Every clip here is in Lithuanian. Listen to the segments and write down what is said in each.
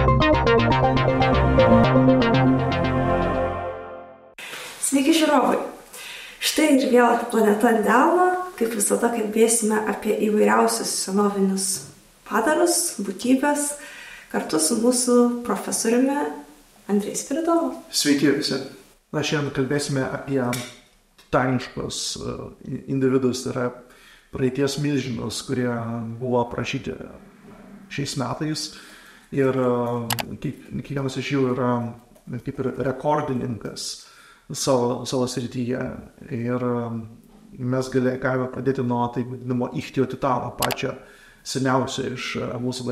Sveiki žiūrovai! Štai ir vėl planeta ant delno, kaip visada kalbėsime apie įvairiausius senovinius padarus, būtybės, kartu su mūsų profesoriumi Andrejus Spiridonovas. Sveiki visi. Na, šiandien kalbėsime apie titaniškus individus, tai yra praeities milžinus, kurie buvo aprašyti šiais metais. Ir kiekvienas iš jų yra kaip ir rekordininkas savo srityje. Ir mes galime pradėti nuo taip vadinamo ichtiotitano, pačio seniausio iš mūsų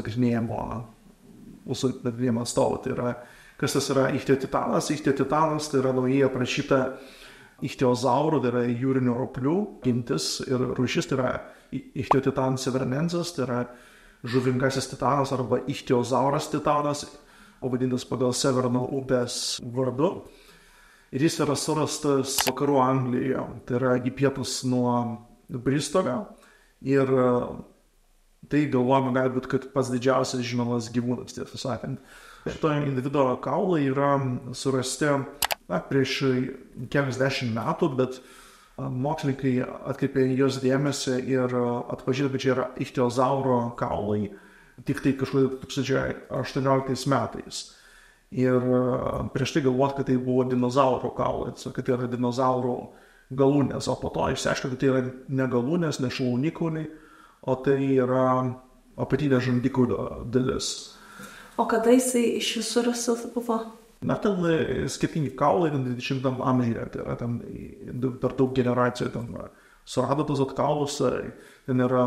nagrinėjimo atstovų. Tai yra, kas tas yra ichtiotitanas? Ichtiotitanas tai yra naujai aprašyta ichtiozaurų, tai yra jūrinių roplių gentis ir rūšis, tai yra ichtiotitanas severnensis, tai yra žuvingasis titanas arba ichtiozauras titanas, pavadintas pagal Severno upės vardu. Ir jis yra surastas vakarų Anglijoje, tai yra į pietus nuo Bristolio. Ir tai galvojama gali būti, kad pats didžiausias žinomas gyvūnas, tiesą sakant. Šito individo kaulai yra surasti prieš keliasdešimt metų, bet mokslininkai atkreipė jos dėmesį ir atpažino, kad čia yra ichtiozauro kaulai, tik tai kažkur 2018 metais. Ir prieš tai galvot, kad tai buvo dinozaurų kaulai, kad tai yra dinozaurų galūnės, o po to išsiaiškino, kad tai yra ne galūnės, ne šlaunikauliai, o tai yra apatinė žandikaulio dalis. O kada jisai iš visur buvo? Na, ten skirtingi kaulai 20 amžiuje, tai yra ten per daug generacijų ten surado tos atkaulus, ten yra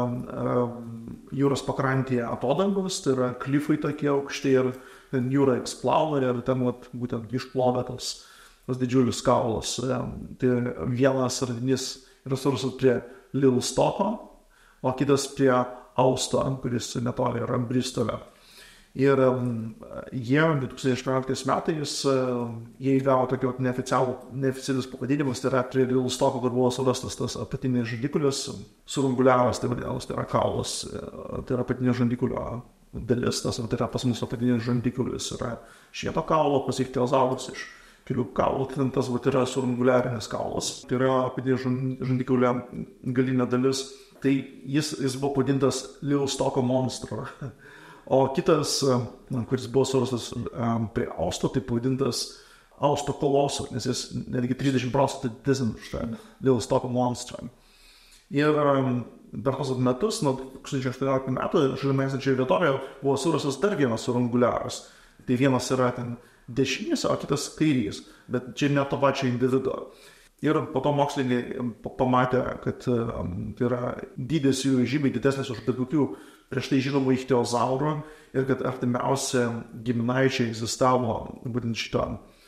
jūros pakrantėje atodangos, tai yra klifai tokie aukšti ir ten jūra eksplauna ir ten būtent išplovė tos didžiulius kaulus. Tai vienas radinys yra surastas prie Lilstoko, o kitas prie Austo, kuris netoli yra Bristolio. Ir jie 2018 metais jie įgavo tokio neoficialius pavadinimus, tai yra prie Lilstoko, kur buvo surastas tas apatinis žandikaulis, surunguliaras, tai vadinamas, tai yra kaulas, tai yra apatinio žandikulio dalis, tas tai yra pas mūsų apatinis žandikaulis, yra šieto kaulo, pas ichtiozaurus iš kelių kaulų, tas yra surunguliarinis kaulas, tai yra apatinio žandikaulio galinė dalis, tai jis buvo pavadintas Lilstoko monstru. O kitas, kuris buvo surastas prie Austo, tai pavadintas Austo kolosu, nes jis netgi 30% didesnis už Lilstoko monstrą. Ir per tos metus, nuo 2018 metų, šalia esančioje vietovėje buvo surastas dar vienas surunguliaras. Tai vienas yra ten dešinys, o kitas kairys, bet čia ne to pačio individo. Ir po to mokslininkai pamatė, kad tai yra dydis jų žymiai didesnis už bet kokių prieš tai žinomų ichtiozaurų ir kad artimiausia giminaičiai egzistavo būtent šito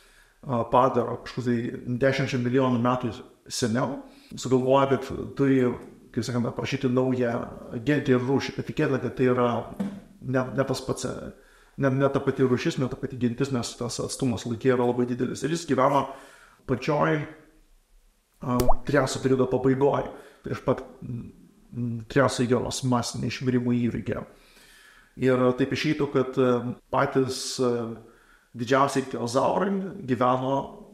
padaro kažkur tai 10 milijonų metų seniau. Sugalvoja, kad turi, kaip sakant, aprašyti naują gentį ir rūšį, bet tikėtina, kad tai yra ne tas pats, ne ta pati rūšis, ne ta pati gentis, nes tas atstumas laikė yra labai didelis. Ir jis gyveno pačioj Triaso periodo pabaigoje, prieš pat Triaso jūros masinį išmirimo įvykį. Ir taip išeitų, kad patys didžiausiai ichtiozaurai gyveno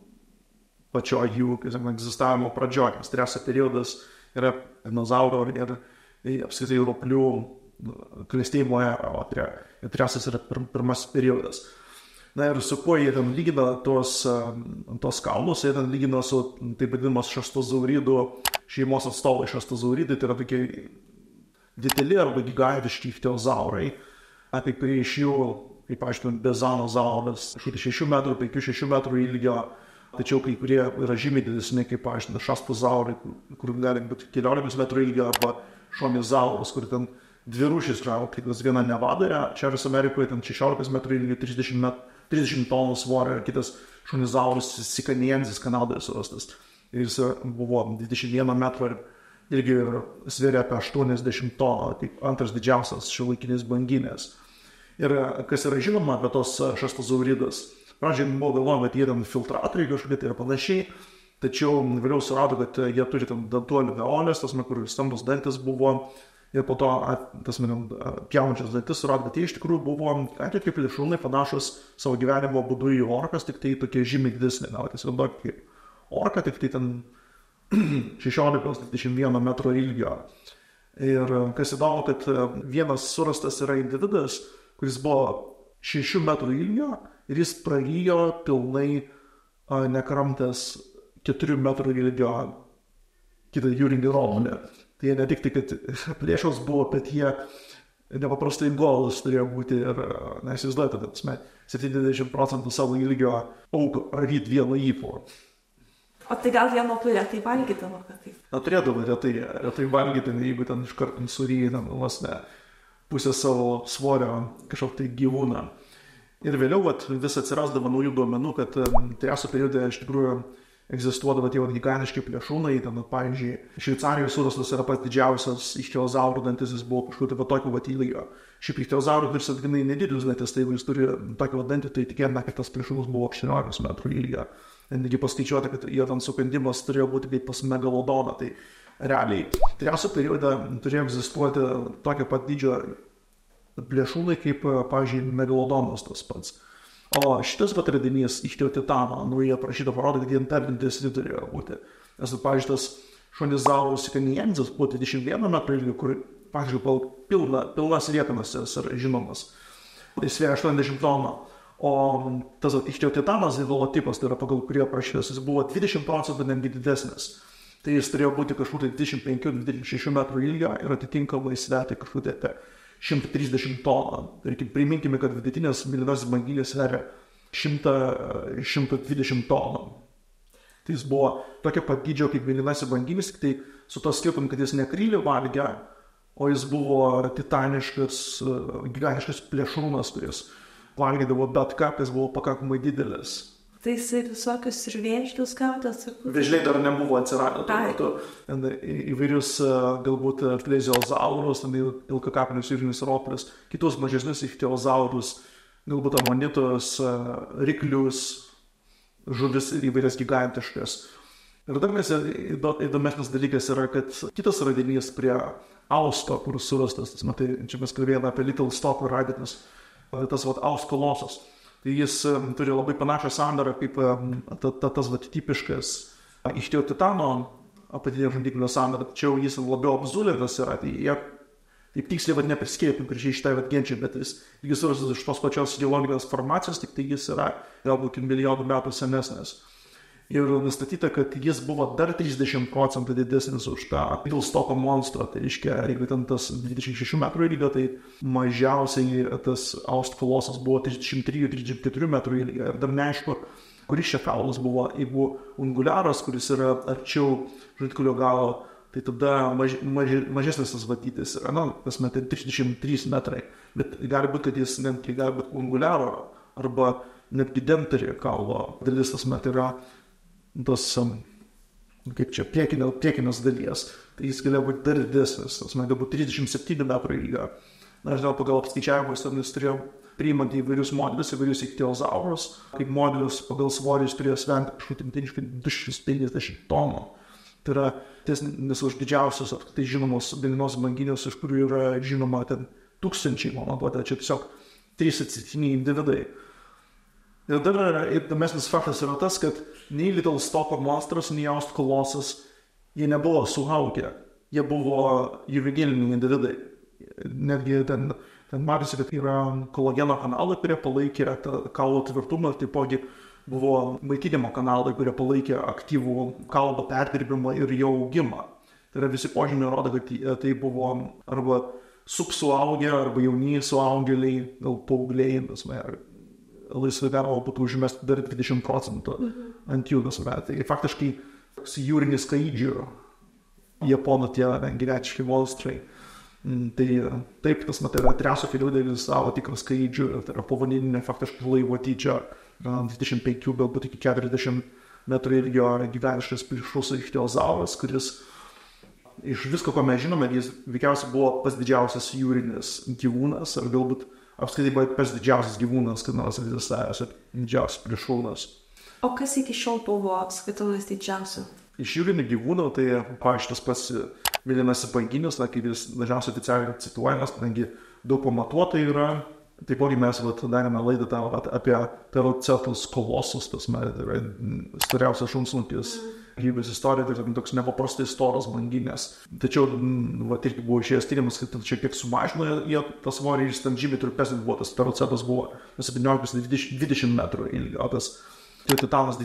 pačioj jų egzistavimo pradžioje. Triaso periodas yra dinozauro ir apskritai roplių klestėjimo era, o Triasas yra pirmasis periodas. Na ir su kuo jie ten lygina tos kaulus, jie ten lygina su taip vadinamas šastozauridų šeimos atstovai. Šastozauridai tai yra tokie dideli arba gigantiški ichtiozaurai. Kai kurie iš jų, kaip aiškinant, bezanozauras, 6 metrų, 5-6 metrų ilgio, tačiau kai kurie yra žymiai didesni, kaip aiškinant, šastozaurai, kur gali būti 14 metrų ilgio, arba šomizaurus, kur ten dvi rūšys yra, kitas viena Nevadoje, Šiaurės Amerikoje, ten 16 metrų ilgio, 30 tonų svorio, ir kitas šonizaurus Sikaniensis Kanadoje surastas. Ir jis buvo 21 metrų ilgio ir svėrė apie 80 tonų, tai antras didžiausias šiuolaikinis banginės. Ir kas yra žinoma apie tos šastozauridus, pradžiai buvo galvojama, kad jie ten filtratoriai kažkokie tai ir panašiai, tačiau vėliau surado, kad jie turi tam dantuolių veolės, tas, kur stambus dantis buvo, ir po to, tas, pjaunčias dantis surado, kad jie iš tikrųjų buvo, kaip plėšrūnai panašus savo gyvenimo būdu į orkas, tik tai tokie žymiai didesnė, tiesiog kaip orka, tik tai ten 16-21 metro ilgio. Ir kas įdomu, kad vienas surastas yra individas, kuris buvo 6 metrų ilgio ir jis prarijo pilnai nekramtęs 4 metrų ilgio kitą jūrinį romanę. Tai jie ne tik tai, kad plėšos buvo, bet jie nepaprastai golus turėjo būti ir, įsivaizduojate, 70% savo ilgio auk raryti vieną įpų. O tai gal jie nuo to retai valgydavo, kad taip? Turėdavo retai valgyti, jeigu ten iš karto suryjam, pusę savo svorio kažkokį tai gyvūną. Ir vėliau vis atsirasdavo naujų duomenų, kad Triaso periode iš tikrųjų egzistuodavo tie gigantiški plėšrūnai, ten, pavyzdžiui, Šveicarijos surastas yra pats didžiausias ichtiozaurų dantis, jis buvo kažkokio tokio ilgio. Šiaip ichtiozaurų turi santykinai nedidelis dantis, tai jeigu jis turi tokio dantį, tai tikėtina, kad tas plėšrūnas buvo 18 metrų ilgio. Netgi paskaičiuota, kad jo ten sukandimas turėjo būti kaip pas megalodoną, tai realiai. Triaso periode turėjo egzistuoti tokio pat dydžio plėšrūnai, kaip, pavyzdžiui, megalodonas tas pats. O šitas radinys ichtiotitano, jie prašyta parodo, kad jie interdintis turėjo būti. Nes, pavyzdžiui, tas šonizaurus sikaniensis buvo 21 metrų ilgio, kur, pavyzdžiui, pilnas liekanas yra žinomas. Jis svėrė 80 tonų. O tas ichtiotitanas, holotipas, tai yra pagal kurį aprašytas, jis buvo 20% netgi didesnis. Tai jis turėjo būti kažkur 25-26 metrų ilgio ir atitinkamai svetė kažkur 130 tonų. Ir priminkime, kad vidutinės mėlynasis banginis sveria 100-120 tonų. Tai jis buvo tokia pat dydžio kaip mėlynasis banginis, tik tai su to skirtum, kad jis ne krylį valgė, o jis buvo titaniškas, gigantiškas plėšrūnas, kuris valgydavo bet ką, kas buvo pakankamai didelis. Tai jisai visokius ir vėžlius gaudęs? Vėžliai dar nebuvo atsiradę tuo metu. Įvairius galbūt pleziozaurus, ilgakaknius jūrinius roplius, kitus mažesnius ichtiozaurus, galbūt amonitus, ryklius, žuvis ir įvairias gigantiškas. Ir dar įdomesnis dalykas yra, kad kitas radinys prie Austo, kur surastas, čia mes kalbėjome apie Little Stock radinius, tas Austo kolosas. Tai jis turi labai panašią sandarą kaip tas tipiškas ichtiotitano apatinio žandiklio sandara, tačiau jis labiau apzulintas yra. Tai jie taip tiksliai nepriskėpim prieš šitai genčiai, bet jis surastas iš tos pačios geologinės formacijos, tik tai jis yra galbūt milijonų metų senesnis. Ir nustatyta, kad jis buvo dar 30% didesnis už tą Pilstoko monstrą. Tai reiškia, jeigu ten tas 26 metrų ilgio, tai mažiausiai tas Austo kolosas buvo 33-34 metrų ilgio. Ir dar neaišku, kuris čia kaulas buvo. Jeigu unguliaras, kuris yra arčiau žandikaulio galo, tai tada mažesnis tas vadytis yra, tas 33 metrai. Bet gali būti, kad jis netgi gali būti unguliaro arba netgi dentari kaulo dalis, tas yra tos, kaip čia, priekinės dalies, tai jis galėjo būti dar didesnis, tas galbūt 37 metrų ilgio. Na, žinau, pagal apskaičiavimus, jis turėjo priimant įvairius modelius, įvairius ichtiozaurus, kaip modelius pagal svorį jis turėjo svengti 250 tonų. Tai yra tiesnis už didžiausius, tai žinomos dalinos banginius, iš kurių yra žinoma ten tūkstančiai, man atrodo, čia tiesiog 3 atsitiktiniai individai. Ir dar įdomesnis faktas yra tas, kad nei Little Stock monstras, nei Austo kolosas, jie nebuvo suaugę, jie buvo juveniliniai individai. Netgi ten matosi, kad yra kolageno kanalai, kurie palaikė kaulo tvirtumą, ir taipogi buvo maitinimo kanalai, kurie palaikė aktyvų kaulo perdirbimą ir jo augimą. Tai yra visi požymiai rodo, kad tai buvo arba subsuaugę, arba jauni suaugėliai, gal paaugliai, laisvai galima būtų užmesti dar 20% ant jų. Tai faktiškai jūrinis kaidžių japonų tie gigantiški monstrai. Tai taip, tas yra Triaso periode egzistavo tikras kaidžių, tai yra povandeninė faktiškai laivo dydžio 25, galbūt iki 40 metrų ilgio gyveniškas plėšrus ichtiozauras, kuris iš visko, ko mes žinome, jis veikiausiai buvo pats didžiausias jūrinis gyvūnas, ar galbūt apskritai buvo pats didžiausias gyvūnas, kad nors egzistavęs ir didžiausias plėšrūnas. O kas iki šiol buvo skaitomas didžiausiu? Iš jūrinių gyvūnų, tai, pavyzdžiui, tas pats Vilinas banginis, kaip jis dažniausiai oficialiai cituojamas, kadangi daug pamatuotojų yra. Taipogi mes darėme laidą apie Paracetus kolosus, tas yra storiausias šunsnukis gyvybės istorijoje, tai toks nepaprastai storas banginės. Tačiau, irgi buvo išėjęs tyrimas, kad šiek tiek sumažino jie tą svorį, jis ten žymiai trumpesnis buvo, tas Paracetus buvo 17-20 metrų ilgio, o tas Titanas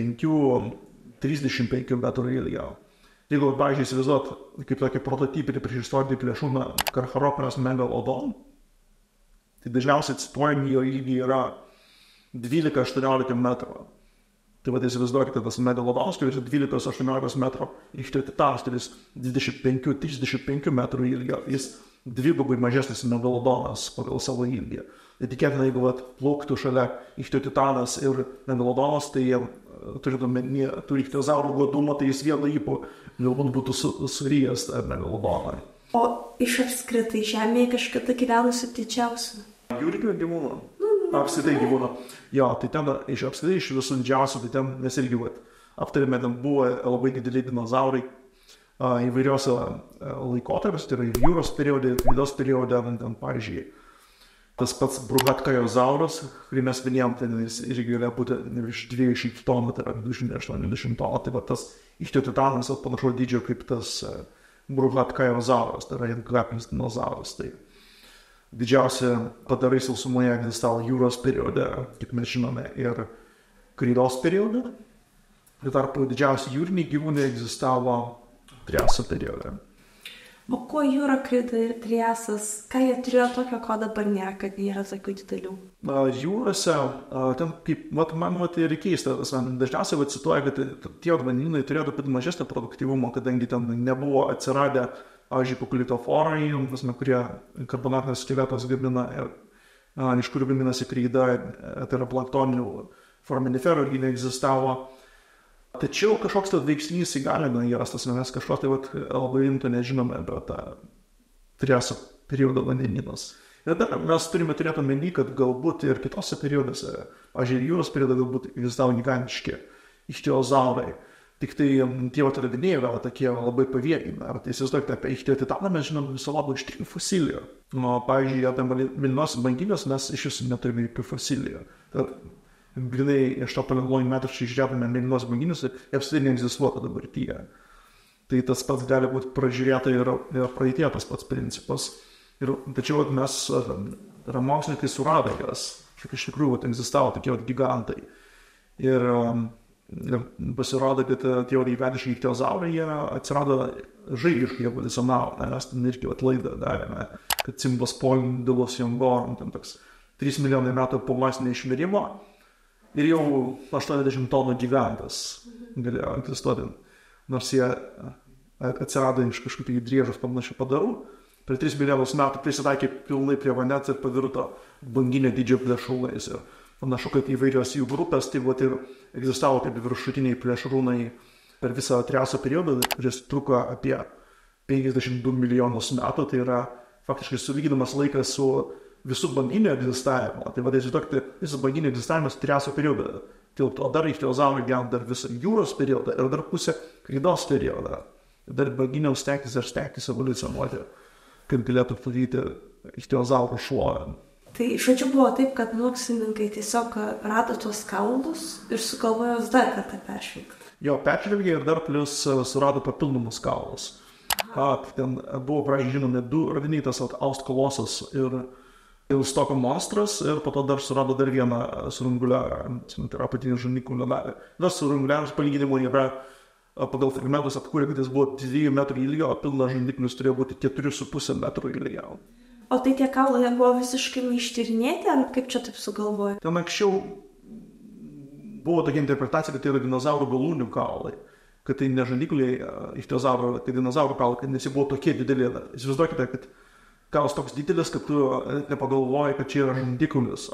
25-35 metrų ilgio. Jeigu, pavyzdžiui, įsivaizduot, kaip tokį prototipinį priešistorinį plėšrūną Carcharopteros megalodon, tai dažniausiai cituojami jo ilgiai yra 12-18 metrų. Tai įsivaizduokite, tas megalodonas, kuris 12-18 metrų, Titanas, kuris 25-35 metrų ilgio, jis dvigubai mažesnis megalodonas pagal savo ilgį. Tai tikėtina, jeigu plauktų šalia Titanas ir megalodonas, tai jie turi ichtiozaurų godumą, tai jis vienu ypu galbūt būtų surijęs megalodoną. O iš apskritai žemėje kažkada gyvenusių didžiausių? Jūrinių gyvūnų. Apskritai gyvūnų. Jo, tai ten apskritai iš visų didžiausių, tai ten mes irgi aptarėme, ten buvo labai dideliai dinozaurai įvairiuose laikotarpiuose, tai yra ir jūros periodai, ir vidos periodai, ten, pavyzdžiui, tas pats Bruhatkajozauras, kurį mes minėjom, ten jis irgi galėjo būti iš 200 tonų, tai yra 280 tonų, tai tas Titanas panašaus dydžio kaip tas Bruhatkajozauras, tai yra ilgapinis dinozauras. Tai didžiausia padarai sausumoje egzistavo jūros periode, kaip mes žinome, ir kreidos periode. Ir tarp didžiausi jūriniai gyvūnai egzistavo Triaso periode. O kuo jūra, kreida ir Triasas, ką jie turėjo tokio, ko dabar nėra, kad nėra tokių didelių? Jūrose, ten kaip, man tai yra keista, dažniausiai cituoja, kad tie vandenynai turėjo mažesnį produktyvumą, kadangi ten nebuvo atsiradę, pavyzdžiui, kukulitoforai, kurie karbonatinės skeletos gamina, iš kurių gaminasi kreida, tai yra planktoninių foraminiferų irgi neegzistavo. Tačiau kažkoks veiksnys įgalino jas, mes kažko labai rimto nežinome apie tą Triaso periodo vandenynas. Ir dar mes turime turėti omeny, kad galbūt ir kitose perioduose, pavyzdžiui, jūros periodo galbūt egzistavo gigantiški ichtiozaurai. Tik tai tie atradiniai yra tokie labai pavieniai. Tai įsivaizduokite, apie Titaną mes žinom viso labo iš 3 fosilijų. Pavyzdžiui, apie Mėlynosios banginės mes iš viso neturime jokių fosilijų. Grinai iš to pagalvojimo metraščių išžiūrėtume Mėlynosios banginės ir apskritai neegzistuotų dabartyje. Tai tas pats gali būti pražiūrėta ir praeitie tas pats principas. Tačiau mes, mokslininkai surado jas, iš tikrųjų egzistavo tokie gigantai. Ir pasirodo, kad tie įvediškai ichtiozaurai, jie atsirado žaigiškai evoliucionavo. Mes ten irgi laidą darėme, kad Cimbos Polindulus Jongorum, ten toks 3 milijonai metų po masinio išmirimo ir jau 80 tonų gigantas galėjo egzistuoti. Nors jie atsirado iš kažkokių driežus panašių padarų, per 3 milijonus metų prisitaikė pilnai prie vandens ir pavirto banginio dydžio plėšrūnais. Ir panašu, kad įvairios jų grupės, tai ir egzistavo kaip viršutiniai plėšrūnai per visą Triaso periodą, kuris truko apie 52 milijonus metų, tai yra faktiškai sulyginamas laikas su visų banginio egzistavimo. Tai įsivaizduokite, visas banginio egzistavimas Triaso periodą. O dar ichtiozaurai gyveno dar visą jūros periodą ir dar pusę kreidos periodą. Ir dar banginio stengtis evoliucionuoti, kad galėtų padaryti ichtiozaurų šuolį. Tai žodžiu buvo taip, kad mokslininkai tiesiog rado tuos kaulus ir sugalvojo dar kartą peržvelgti. Jo, peržvelgė ir dar plus surado papildomus kaulus. Ten buvo, praežiūrėjau, žinomi 2 radiniai, tas Austkolosas ir Ilstoko monstras, ir po to dar surado dar vieną surunguliarą, tai yra apatinį žandikaulio dalį. Tas surunguliaras palyginimui yra pagal fragmentus atkūrė, kad jis buvo 2 metrų ilgio, o pilnas žandikaulis turėjo būti 4,5 metrų ilgio. O tai tie kaulai buvo visiškai neištyrinėti, ar kaip čia taip sugalvoja? Ten anksčiau buvo tokia interpretacija, kad tai yra dinozaurų galūnių kaulai, kad tai ne žandikauliai ichtiozauro, tai dinozaurų kaulai, kad nes jie buvo tokie dideli. Įsivaizduokite, kad kaulas toks didelis, kad tu nepagalvoji, kad čia yra žandikaulis,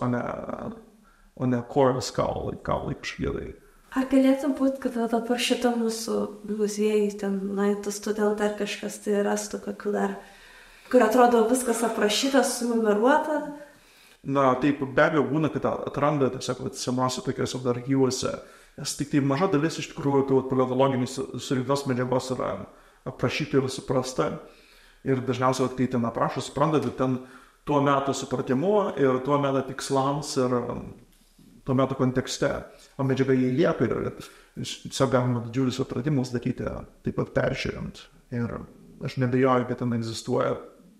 o ne kojos kaulai kažkiek. Ar galėtų būti, kad dabar šitą mūsų muziejai ten nueitų studentai ar kažkas tai rastų kokių dar, kur atrodo viskas aprašyta, sunumeruota? Na, taip, be abejo, būna, kad atranda tiesiog senuose tokiuose dar archyvuose, nes tik tai maža dalis iš tikrųjų tų paleontologinės surinktos medžiagos yra aprašyta ir suprasta. Ir dažniausiai, kai ten aprašo, supranta, tai ten tuo metu supratimu ir tuo metu tikslams ir tuo metu kontekste. O medžiaga jį lieka ir tiesiog galima didžiulius atradimus daryti, taip pat peržiūrint. Ir aš nebejoju, kad ten egzistuoja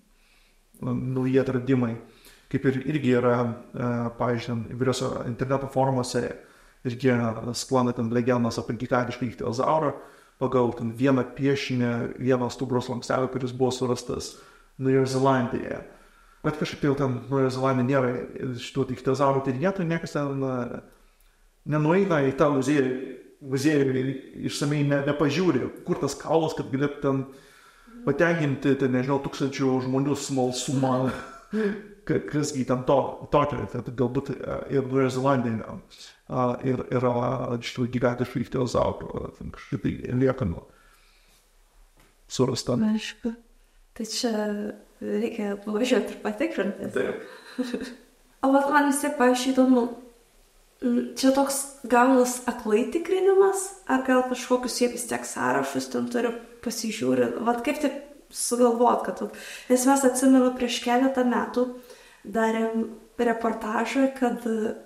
nauji atradimai. Kaip ir irgi yra, pavyzdžiui, įvairiose interneto forumuose irgi sklando ten legendos apie gigantišką ichtiozaurą pagal ten vieną piešinį, vieną stuburo slankstelių, kuris buvo surastas Naujojoje Zelandijoje. Bet kažkaip jau ten Naujojoje Zelandijoje nėra šitų ichtiozaurų tyrinėtojų, niekas ten nenueina į tą muziejų ir išsamei nepažiūri, kur tas kaulas, kad galėtų ten patenkinti, ten, nežinau, 1000 žmonių smalsumą. Kasgi ten tokio, tai galbūt ir Naujojoje Zelandijoje yra šitų gigantiškų ichtiozaurų, kažkaip liekanų surasta. Aišku. Tai čia reikia važiuoti ir patikrinti. Taip. O vat man vis tiek, pavyzdžiui, įdomu, čia toks gaunas aklai tikrinimas, ar gal kažkokius jie vis tiek sąrašus ten turi pasižiūrėti, vat kaip taip sugalvot, kad nes mes atsimenu prieš keletą metų darėm reportažą, kad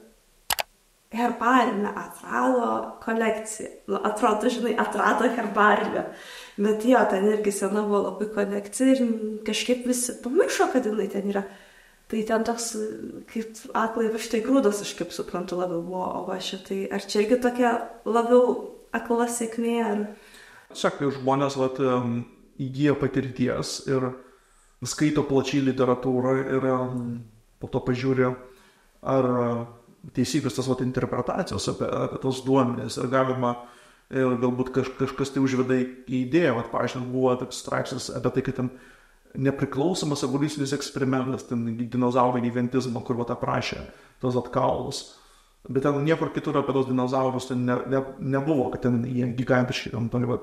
herbarime atrado kolekciją. Atrodo, žinai, atrado herbarime. Bet jo, ten irgi sena buvo labai kolekcija ir kažkaip visi pamiršo, kad jinai ten yra. Tai ten toks, kaip aklai vištai grūdas, aš kaip suprantu, labiau buvo, o va šitai, ar čia irgi tokia labiau akla sėkmė, ar... Sakai, žmonės įgyja patirties ir skaito plačiai literatūrą ir po to pažiūri, ar teisingas tas interpretacijos apie tos duomenys, ar galima, ir galbūt kažkas tai užveda į idėją. Pavyzdžiui, buvo toks straipsnis apie tai, kad ten nepriklausomas evoliucinis eksperimentas, ten dinozaurai gyventizmo, kur aprašė tos atkaulus. Bet ten niekur kitur apie tos dinozaurus ten nebuvo, kad ten jie gigantiški,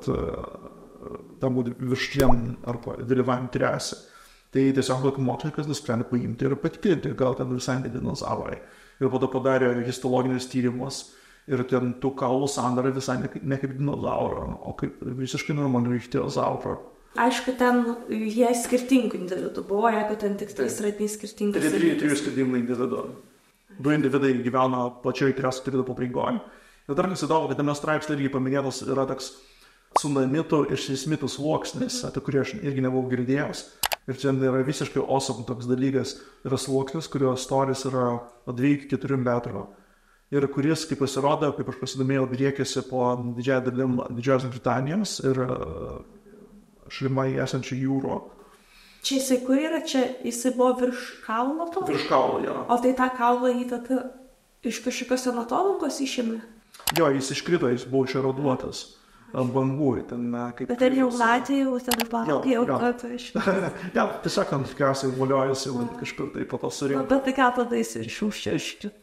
tam būtų virštiem arba dalyvavim triase. Tai tiesiog mokslininkas nusprendė paimti ir patikrinti, gal ten visai ne dinozaurai. Ir po to padarė histologinius tyrimus ir ten tų kaulų sandara visai ne kaip dinozauro, o kaip visiškai normalių ichtiozauro. Aišku, ten jie skirtingų individų buvo, jeigu ten tik tais radiniai skirtingus. Trijų skirtingų individų. 2 individai gyvena plačiai triasų individų pabaigoj. Ir dar kas įdomu, kad tame straipsnyje irgi paminėtas yra toks tsunamitų ir seismitų sluoksnis, apie kurį aš irgi nebuvau girdėjęs. Ir čia yra visiškai awesome toks dalykas, yra sluoksnis, kurio storis yra 2-4 metrų. Ir kuris, kaip pasirodo, kaip aš pasidomėjau, driekiasi po didžiąją dalim Didžiosios Britanijos ir šalimai esančių jūrų. Čia jisai kur yra? Čia jisai buvo virš kaulo to? Virš kaulo, jo. O tai tą kaulą jį tada iš kažkokios anatologos išėmė? Jo, jis iškrito, jis buvo išeroduotas ant bangų. Bet ar jau Latvijų, ten bankai jau Ja, tiesiog ant tikriausiai voliojasi kažkur tai po to surinko. Bet tai ką tada jis išūščia iškrito?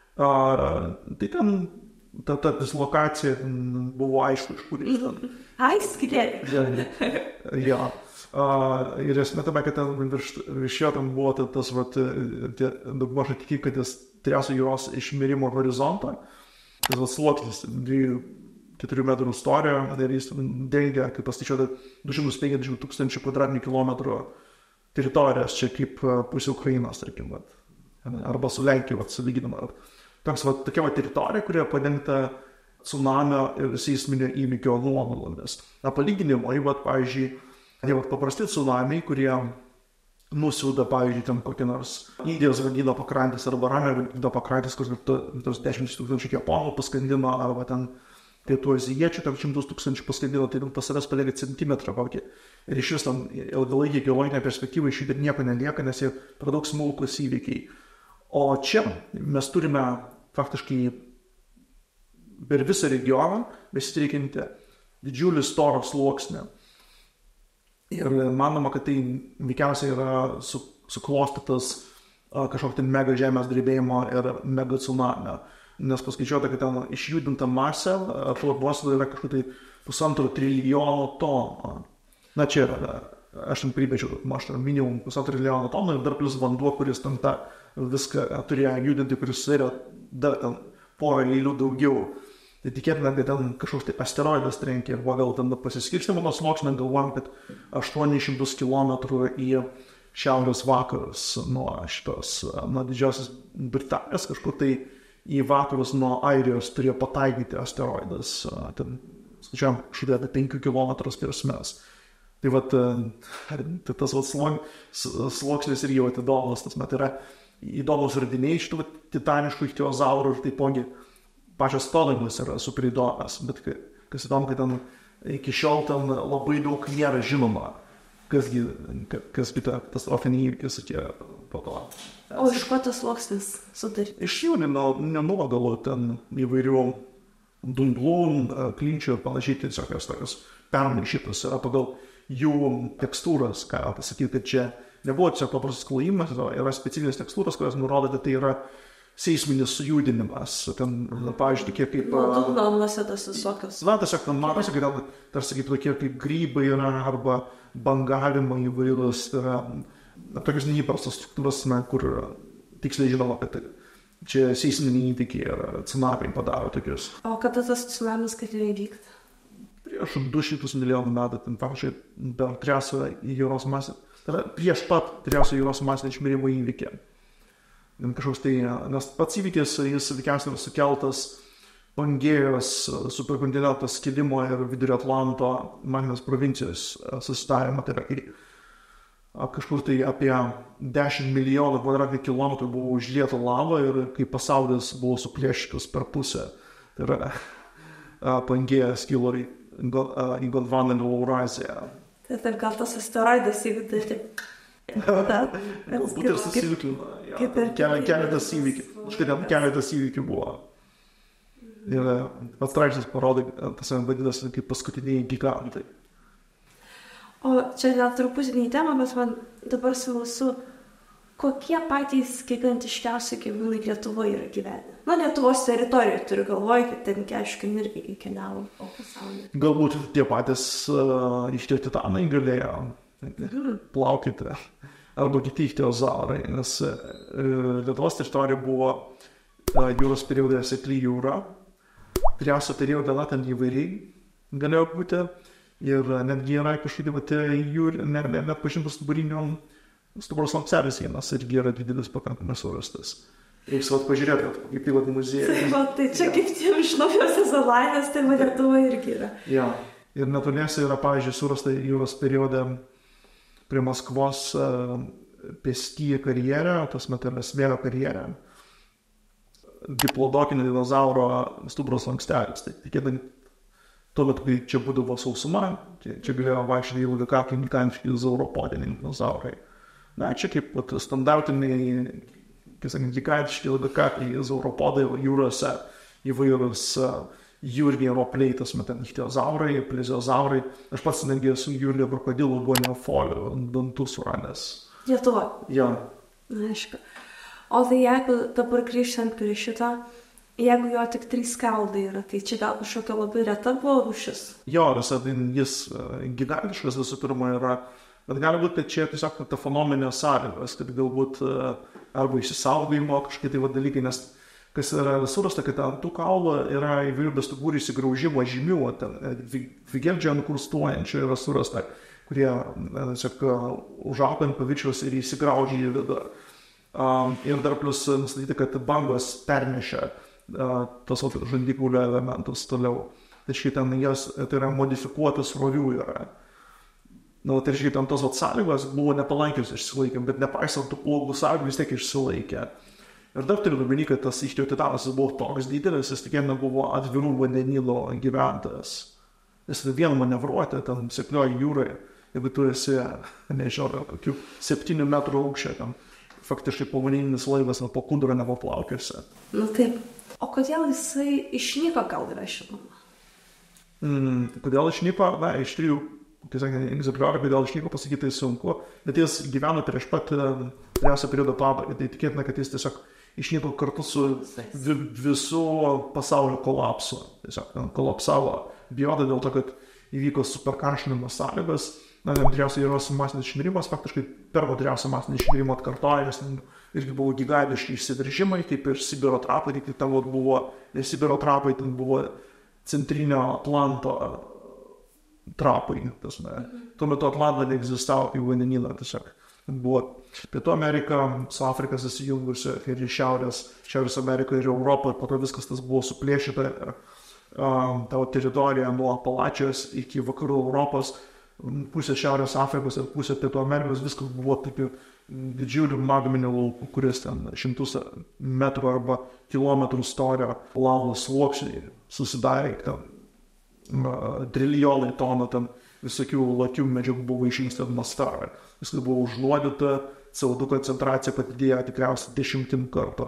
Tai ten ta dislokacija buvo aišku, iš kur jis ten. Ai, skilė. Jo. Ir esmė tame, kad ten virš jo tam buvo tas, daugmaž atiki, kad jis triasų jūros išmirimo horizontą. Tas sluoksnis 2-4 metrų storio ir jis dengia, kaip paskaičiuota, 250,000 kvadratinių kilometrų teritorijos, čia kaip pusė Ukrainos, tarkim, arba su Lenkija, sulyginama. Tokia teritorija, kurioje padengta tsunamio ir seisminio įvykio nuomalėmis. Palyginimai, pavyzdžiui, paprasti tsunamiai, kurie nusiauda, pavyzdžiui, ten kokie nors Indijos vandenyno pakrantės arba Ramiojo vandenyno pakrantės, kur tos 10,000 japonų paskandino, arba ten pietų azijiečių, tam 100,000 paskandino, tai pas savęs palieka centimetrą kokį. Ir iš vis tam ilgalaikį geologinę perspektyvą iš jų dar nieko nelieka, nes jie per daug smulkus įvykiai. O čia mes turime faktiškai per visą regioną besitreikinti didžiulį storą sluoksnį. Ir manoma, kad tai veikiausiai yra suklostytas kažkokį mega žemės drebėjimo ir mega tsunamio. Nes paskaičiuota, kad ten išjudinta masė, formuosada yra kažkur tai 1,5 trilijono tonų. Na čia yra, aš ten pribečiau, minimum 1,5 trilijono tonų ir dar plus vanduo, kuris ten tą viską turėjo judinti, kuris yra dar ten porą eilių daugiau. Tai tikėtina, kad ten kažkoks tai asteroidas trenkė ir gal ten pasiskirstimo nuo sluoksnio, galvojam, kad 800 km į šiaurės vakarus nuo Didžiosios Britanijos, kažkur tai į vakarus nuo Airijos turėjo pataikyti asteroidas. Ten, skaičiuojam, kažkur apie 5 km per mes. Tai vat, tas sluoksnis ir jau įdomus, tas met yra įdomus radiniai šitų titaniškų ichtiozaurų ir taipogi pačios tolygos yra super įdomios, bet kas įdomu, kad ten iki šiol ten labai daug nėra žinoma, kasgi ta katastrofinė įvykis atėjo po to. O iš ko tas sluoksnis sudaryti? Iš jų nenuogalų ten įvairių dumblų, klinčių ir panašiai, tiesiog jos tokios permaišytos yra pagal jų tekstūras, ką pasakyti, kad čia nebuvo tiesiog paprastas klojimas, yra specifinės tekstūros, kurios nurodo, kad tai yra seisminis sujudinimas. Ten, pavyzdžiui, tokie kaip... Dugnamuose tas visokios. Na, tiesiog ten matosi, kad tarsi tokie kaip grybai yra, arba bangavimai įvairūs, tai yra tokios neįprastos struktūros, kur tiksliai žinoma, kad čia seisminiai įvykiai ir tsunamiai padaro tokius. O kada tas tsunamis galėjo įvykti? Prieš 200 milijonų metų, ten pavyzdžiui, dar Triaso jūros masė. Tai yra prieš pat Triaso jūros masę išmirimo įvykį. Kažkoks tai, nes pats įvykis, jis veikiausiai yra sukeltas Pangėjos superkontinento skilimo ir Vidurio Atlanto magninės provincijos susidarimo. Tai yra kažkur tai apie 10 milijonų kvadratinių kilometrų buvo užlieta lava ir kai pasaulis buvo suplėšytas per pusę. Tai yra Pangėjas kilo į Gondvaną ir Lauraziją. Tai gal tas asteroidas įvykdė. Galbūt ir susilpnino. Keletas įvykių buvo. Ir pats straipsnis parodo, tas vadinasi kaip paskutiniai gigantai. O čia gal truputį į temą, bet man dabar smalsu, kokie patys gigantiškiausi gyvūnai Lietuvoje yra gyvenę? Na, Lietuvos teritorijoje turiu galvoj, kad ten aiškiai irgi keliavo po pasaulį. Galbūt tie patys ichtiotitanai galėjo plaukyti, arba kiti ichtiozaurai, nes Lietuvos teritorija buvo jūros periodai sekli jūra, Triaso periode ten įvairiai galėjo būti ir netgi yra kažkaip net pažintas stuburinio stubros lankselis vienas irgi yra didelis pakankamai surastas. Reiks pažiūrėti, kaip į muziejų. Tai čia kaip tiem iš Naujosios Zelandijos, tai Lietuva irgi yra. Ja. Ir netoliese yra, pavyzdžiui, surasta jūros periode prie Maskvos pėstyje karjerę, tas metas smėlio karjerę, diplodokinio dinozauro stubros lankstelis. Tai tikėdami, tuo metu, kai čia būdavo sausuma, čia galėjo vaikščioti ilgą kaklį gigantiški zauropodiniai dinozaurai. Na, čia kaip standartiniai, gigantiški ilgą kaklį zauropodai jūrose įvairūs jūriniai ropliai, tas metam ichtiozaurai, plezioazaurai. Aš pats netgi esu jūrinio krokodilų bonifolių dantų suradęs. Lietuva? Jo. Na, aišku. O tai jeigu dabar grįžtant prie šito, jeigu jo tik 3 kaulai yra, tai čia gal kažkokia labai reta buvo rūšis? Jo, jis gigantiškas visų pirma yra, bet gali būti, kad čia tiesiog tafonominės sąlygos, kad galbūt arba išsisaugojimo kažkokie tai dalykai, nes kas yra surasta, kad ant tų kaulų yra įvairių bestuburių įsigraužimo žymių, vigeldžio nukrustuojančių yra surasta, kurie užauga ant paviršiaus ir įsigraužia į vidų. Ir dar plus nustatyti, kad bangos pernešia tos žandikaulio elementus toliau. Tai šitam tai yra modifikuotas srovių yra. Tai šitam tos sąlygos buvo nepalankios išsilaikė, bet nepaisant tų blogų sąlygų vis tiek išsilaikė. Ir dar turiu omeny, kad tas ichtiotitanas buvo toks didelis, jis tikėtina buvo atvirų vandenilo gyventojas. Jis vien manevruoti ten seklioje jūroje, jeigu tu esi, nežinau, kokių 7 metrų aukščio ten. Faktiškai povandeninis laivas po kūdro nepaplaukiuose. Nu taip. O kodėl jisai išnyko, gal yra žinoma? Kodėl išnyko? Na, iš 3 egzempliorių, kodėl išnyko pasakyti tai sunku, bet jis gyveno prieš pat Triaso periodo pabaigą. Tai tikėtina, kad jis tiesiog išnyko kartu su visų pasaulio kolapsu. Tiesiog kolapsavo biotą dėl to, kad įvyko superkarštinimo sąlygos. Na, Triaso jūros masinis išnirimas, faktiškai per Triaso masinį išnirimo atkartojimas irgi buvo gigantiški išsiveržimai, kaip ir Sibiro trapai, tai ten buvo, ne Sibiro trapai, ten buvo centrinio Atlanto trapai. Tuo metu Atlantą neegzistavo į vandenyną tiesiog. Buvo Pietų Amerika, su Afrika susijungusi ir Šiaurės Amerika ir Europą, ir po to viskas tas buvo suplėšyta. Tavo teritorija nuo Apalačijos iki vakarų Europos, pusė Šiaurės Afrikos ir pusė Pietų Amerikos, viskas buvo taip didžiulių magminių laukų, kuris ten 100 metrų arba kilometrų storio lavos sluoksniai susidarė, ten trilijonai tonų ten visokių lakių medžiagų buvo išimsta atmosferą. Viskas buvo užnuodyta, CO2 koncentracija padidėjo tikriausiai 10 kartų.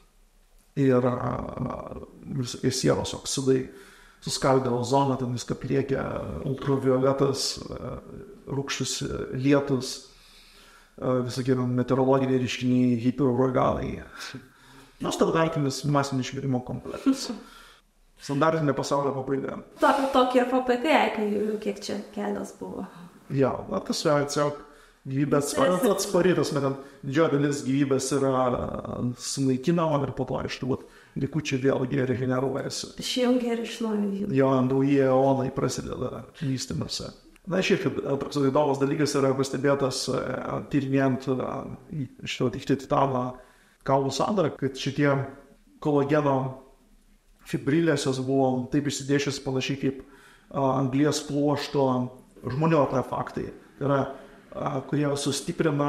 Ir visokie sieros oksidai suskaldė ozoną, ten viską pliekia ultravioletas, rūgštus lietus, visokie meteorologiniai reiškiniai, hiperuraganai. Standartinis masinio išvirimo komplektas. Standartinė pasaulio pabaiga. Tokie ir pabaigai, kiek čia kelias buvo. Ja, tas tiesiog gyvybės atsparitas, bet didžioji dalis gyvybės yra sunaikinama ir po to iš tų likučių vėlgi regeneruojasi. Išjungia ir iš naujo. Jo, nauji eonai prasideda vystymuose. Na, šiaip, toks įdomus dalykas yra pastebėtas tyrinėjant šito titano kaulų sandarą, kad šitie kolageno fibrilėsios buvo taip išsidėšęs panašiai kaip anglies pluošto žmonių artefaktai. Tai yra, kurie sustiprina,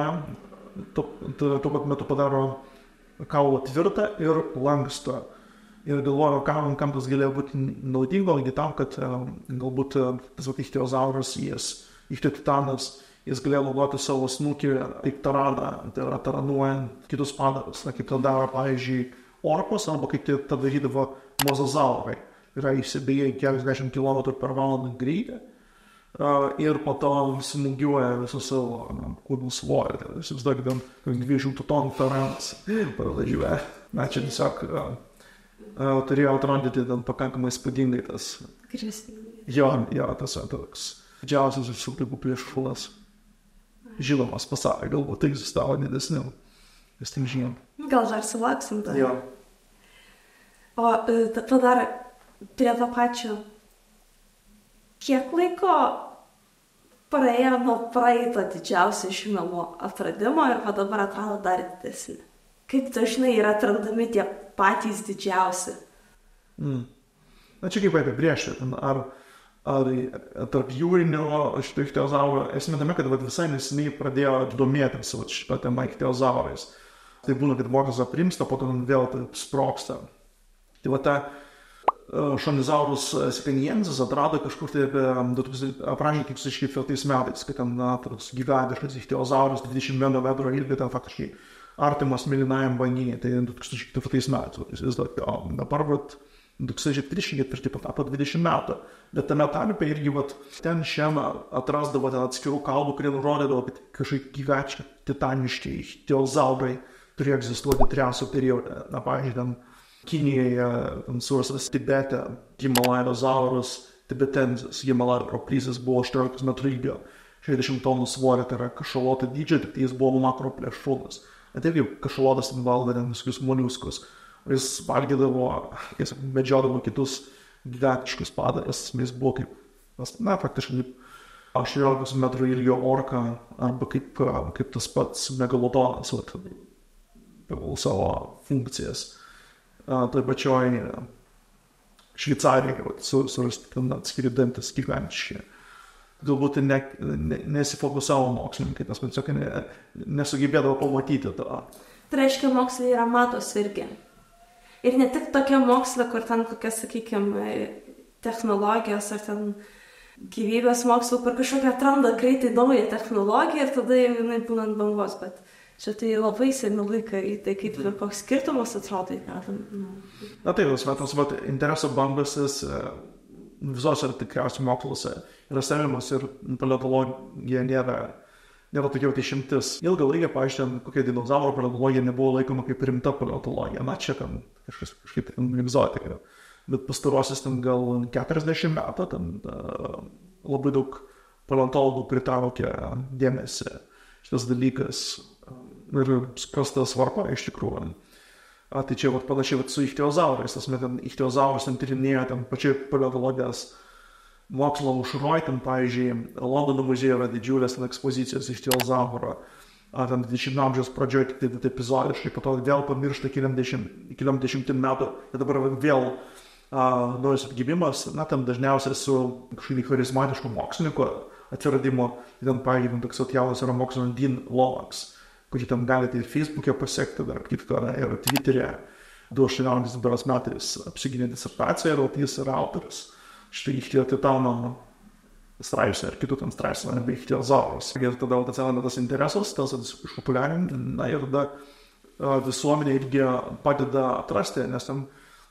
tuo pat metu padaro kaulą tvirtą ir lankstą. Ir galvoju, kam tas galėjo būti naudingo, tam, kad galbūt tas ichtiozauras, ichtiotitas, jis galėjo naudoti savo snukį kaip taraną, tai yra taranuojant kitus padarus, kaip tą daro, pavyzdžiui, orkos, arba kaip tai darydavo mozazaurai. Yra įsibėję keliasdešimt kilometrų per valandą greitį ir po to smūgiuoja visą savo kūnų svorį. Įsivaizduokit, 200 tonų taranas parvažiuoja. Na, čia tiesiog turėjo atrodyti pakankamai įspūdingai tas. Jo, tas toks didžiausias visų laikų plėšrūnas. Žinomas pasaulyje, galbūt tai egzistavo didesniau. Vis tik žinom. Gal dar sulauksim tą. Jo. O tada dar prie to pačio. Kiek laiko praėjo nuo praeito didžiausio žinomo atradimo ir dabar atrado dar didesnį? Kaip dažnai yra atrandami tie patys didžiausi? Na čia kaip apibrėžti, ar tarp jūrinio šito ichtiozauro, esmė tame, kad visai neseniai pradėjo domėtis šitą temą ichtiozaurais. Tai būna, kad mokslas aprimsta, po to vėl tai sprogsta. Tai ta Šonizaurus sekaniensis atrado kažkur tai aprašė 2004 metais, kad ten gyvenviškas ichtiozaurus 21 metro ilgio, ten faktiškai artimas mėlynajam banginiai, tai 2004 metais. Dabar 2034 patapo 20 metų, bet tame tarpe irgi ten šiame atrasdavo ten atskirų kalbų, kurie nurodydavo, kad kažkaip gyvačiai titaniški ichtiozaurai turėjo egzistuoti triaso periode. Na, pavyzdžiui, ten Kinijoje, surastas Tibete, Himalajozaurus tibetensis, Himalajoprysas buvo 18 metrų ilgio, 60 tonų svorio, tai yra kašaloto dydžio, tik jis buvo makroplėšrūnas. Tai irgi kašalotas valgė visokius moliuskus. Jis valgydavo, jis medžiodavo kitus gigantiškus padarus, jis buvo kaip, na, faktiškai 18 metrų ilgio orka, arba kaip tas pats megalodonas, pagal savo funkcijas. Tai pačioj Šveicarijoje surasti ten atskiri dantis gyvenčiai. Galbūt nesifokusavo mokslininkai, nes tiesiog nesugebėdavo pamatyti to. Tai reiškia, mokslai yra matos irgi. Ir ne tik tokia moksla, kur ten kokia, sakykime, technologijos ar ten gyvybės mokslo, kur kažkokia atranda greitai naują technologiją ir tada jinai būna ant bangos, bet čia tai labai seni laikai, tai kaip ir koks skirtumas atrodo. Na taip, tas intereso bangasis visose tikriausiai moksluose yra stebimas ir paleontologija nėra tokia išimtis. Ilgą laiką, paaiškiai, kokia dinozauro paleontologija nebuvo laikoma kaip rimta paleontologija. Na čia kažkaip egzotika. Bet pastarosius ten gal 40 metų ten labai daug paleontologų pritraukė dėmesį šitas dalykas. ir suprasta svarba iš tikrųjų. Tai čia panašiai su ichtiozaurais, tas ten ichtiozaurus ten tyrinėjo ten pačiai paleontologijos mokslo aušroj, ten pavyzdžiui, Londono muziejuje yra didžiulės ekspozicijos ichtiozauro. Ten 20 amžiaus pradžioje tik tai epizodiškai, po to vėl pamiršta keliom dešimtim metų, ir dabar vėl naujas atgyvimas, ten dažniausiai su kažkokį charizmatišku mokslininku atsiradimo, ten pavyzdžiui, toks atjaunas yra mokslininkas Dean Lomax, kurį ten galite ir Facebook'e pasiekti, dar kitką, ir Twitter'e 2018 metais apsigynė disertaciją, ir jis yra autorius. Štai ichtiotitano straipsnį ir kitų ten straipsnių apie ichtiozaurus. Ir tada atsiranda tas interesas, tas išpopuliarinti, ir tada visuomenė irgi padeda atrasti, nes ten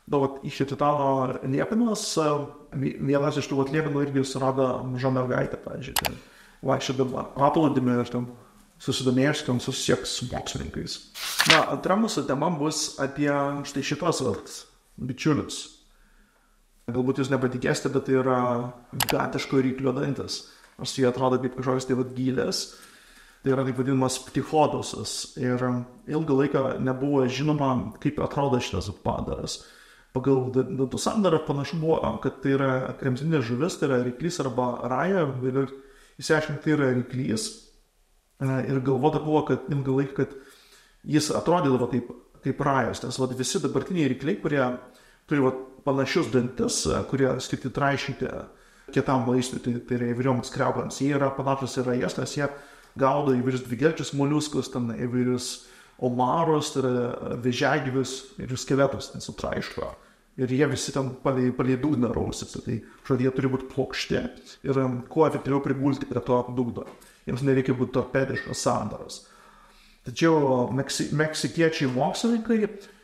ichtitano liepinas, vienas iš tų liepinų irgi surado maža mergaitė, pavyzdžiui, vaikščiodama paplūdimį ir ten susidomėjęs, ten susisieks su mokslininkais. Antra mūsų tema bus apie štai šitos bičiulius. Galbūt jūs nepatikėsite, bet tai yra gigantiško ryklio dantis. Nors jie atrodo kaip kažkokios gylės. Tai yra taip vadinamas ptichodosas. Ir ilgą laiką nebuvo žinoma, kaip atrodo šitas padaras. Pagal dantų sandarą panašu buvo, kad tai yra kremzinė žuvis, tai yra ryklys arba raja. Ir įsiaiškinti, tai yra ryklys. Ir galvota buvo, kad ilgą laiką, kad jis atrodydavo kaip rajas. Nes visi dabartiniai rykliai, kurie turi panašius dantis, kurie skirti traišyti kietam maistui, tai yra įvairioms kriauklėms. Jie yra panašus į rajas, nes jie gaudo įvairius dvigelčius moliuskus, ten įvairius omarus, tai yra vėžiagyvius ir skeletus ten sutraiško. Ir jie visi ten palei dugną rausisi, tai jie turi būti plokšti ir kuo efektyviau prigulti prie to dugno. Jiems nereikia būti torpediškos sandaros. Tačiau meksikiečiai mokslininkai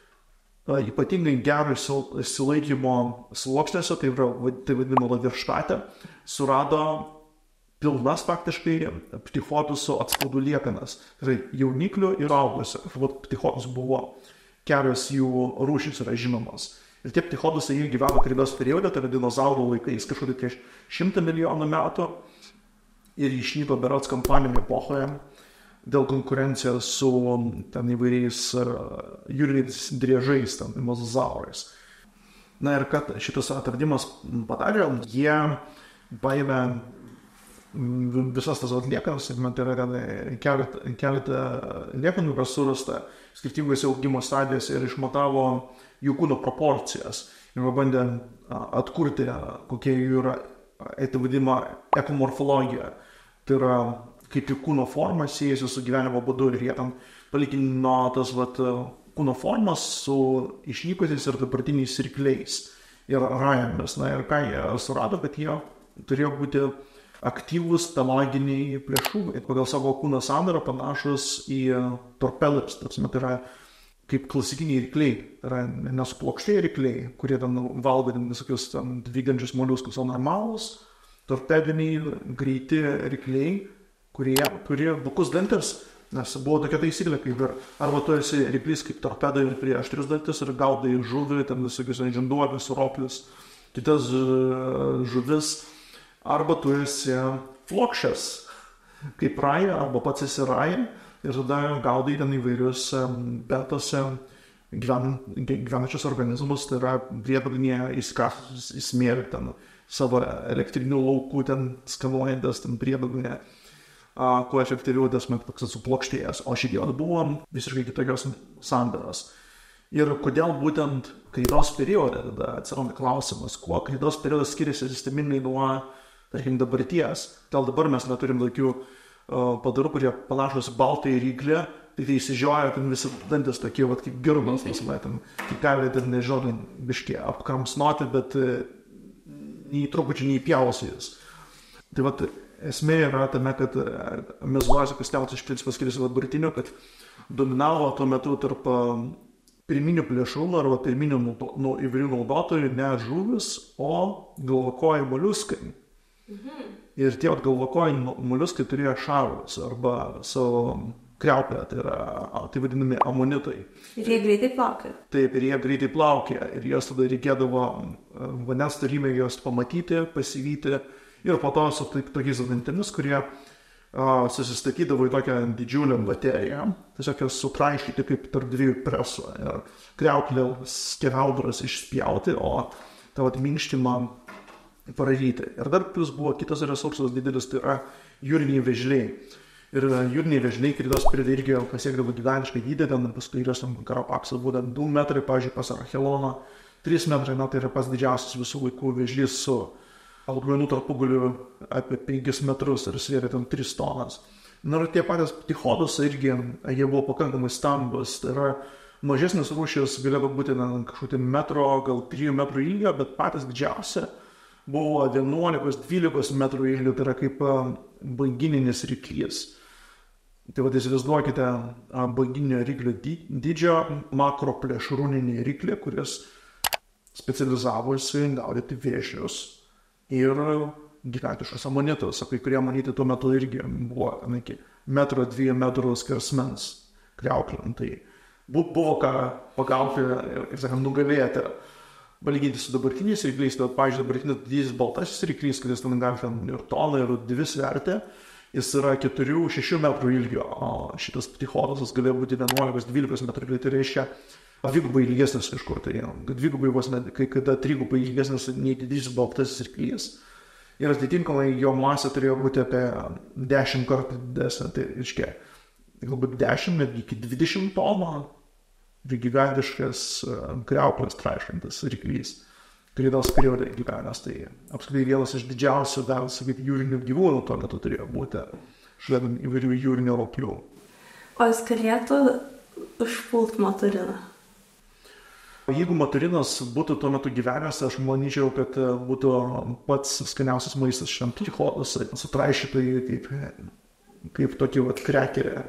ypatingai gero išsilaikymo sluoksniuose, tai vadinama virštatė, surado pilnas faktiškai ptichodusų atspaudų liepenas. Tai jauniklių ir augusių. Ptichodus buvo kelios jų rūšys yra žinomos. Ir tie ptichodusai jie gyveno kreidos periode, tai yra dinozaurų laikais, kažkur prieš 100 milijonų metų, ir išnyko berods kampanijų epochoje dėl konkurencijos su ten įvairiais jūriniais driežais, ten mozozaurais. Ir kad šitas atradimas padarė, jie paėmė visas tas atliekamas, tai yra keletą liekanų, kas surasta skirtingose augimo stadijose ir išmatavo jų kūno proporcijas. Ir bandė atkurti, kokie jų yra, tai vadinama ekomorfologija. Tai yra kaip jų kūno forma siejasi su gyvenimo būdu ir jie tam palikino tas kūno formas su išnykusiais ir dabartiniais rykliais ir rajomis. Ir ką jie surado, kad jie turėjo būti aktyvūs pelaginiai plėšrūnai, pagal savo kūno sandarą panašus į torpedus, tai yra kaip klasikiniai rykliai, tai yra nesuplokštieji rykliai, kurie ten valgo visokius dvigančius moliuskus, o normalūs torpediniai greiti rykliai, kurie turi bukus dantis, nes buvo tokia taisyklė, kaip ir arba tu esi ryklys kaip torpedai ir prie aštrius dantis ir gaudai žuvį, ten visokius žinduolius, roplius, kitas žuvis, arba tu esi flokščias, kaip raja, arba pats esi raja, ir tada gaudai ten įvairius betose gyvenančius organizmus, tai yra priedugnyje įsikasus į smėlį, ten savo elektrinių laukų, ten skanuojantis, ten priedugnyje. Kuo efektyviau tas toks suplokštėjęs, o šiandien buvo visiškai kitokios sandaros. Ir kodėl būtent kreidos periode tada atsiranda klausimas, kuo kreidos periodas skiriasi sistemingai nuo, tarkim, dabarties. Gal dabar mes neturim tokių padarų, kurie panašus baltai ryklė, tai įsižioja, ten visi dantis tokie, kaip girmas, ten gali, nežinau, biškiai apkramsnoti, bet nei truputį neįpjausi jis. Tai esmė yra tame, kad mezozoikos temas iš principo skiriasi nuo dabartinio, kad dominavo tuo metu tarp pirminių plėšrūnų arba pirminių įvairių naudotojų ne žuvis, o galvakojai moliuskai. Ir tie galvakojai moliuskai turėjo šarvus arba savo kriauklę, tai vadinami amonitai. Ir jie greitai plaukė. Taip, ir jie greitai plaukė. Ir jos tada reikėdavo vandens tarimai juos pamatyti, pasivyti. Ir po to su tokiais dantimis, kurie susistatydavo į tokią didžiulę bateriją, tiesiog jas sutraiškyti kaip tarp dviejų presų ir kriauklės skeveldras išspjauti, o tą minkštimą pararyti. Ir dar plus buvo kitas resursas didelis, tai yra jūriniai vėžliai. Ir jūriniai vėžliai kritos periode irgi pasiekdavo gigantiškai dydį, ten paskui yra Karapaksas būtent 2 metrai, pavyzdžiui, pas Archeloną 3 metrai, tai yra pas didžiausias visų laikų vėžlys su algmenų tarpuguliu apie 5 metrus ir svėrė tam 3 tonas. Ir tie patys ptichodusai irgi, jie buvo pakankamai stambus, tai yra mažesnis rūšis galėjo būti kažkokį metro, gal 3 metrų ilgio, bet patys didžiausia buvo 11-12 metrų ilgio, tai yra kaip bangininis ryklys. Tai įsivaizduokite bangininio ryklio dydžio makroplėšrūninį ryklį, kuris specializavosi gaudyti vėžlius ir gigantiškas amonitas, kai kurie amoniti tuo metu irgi buvo 1-2 metrų skersmens kriauklėm. Tai buvo ką pagauti ir nugalėti. Palyginti su dabartiniais rykliais, tai pavyzdžiui, dabartinis didysis baltasis ryklys, kuris ten gali ir toną, ir 2 sverti, jis yra 4-6 metrų ilgio, o šitas ptichodusas galėjo būti 11-12 metrų ilgio, tai reiškia dvigubai ilgesnis kažkur, tai dvigubai vos kai kada 3 ilgesnis nei didysis baltasis ryklys. Ir atitinkamai jo masė turėjo būti apie 10 kartų didesnė, tai reiškia galbūt 10, netgi iki 20 tonų ir gigantiškas kriauklės traišantis ryklys. Kridos periode gyvenęs, tai apskritai vienas iš didžiausių, dar sakyti, jūrinių gyvūnų tuo metu turėjo būti, šalia įvairių jūrinių roplių. O jis galėtų užpult Maturiną? Jeigu Maturinas būtų tuo metu gyvenęs, aš manyčiau, kad būtų pats skaniausias maistas šiam ptichodusui, sutraišytai kaip tokį krekerį.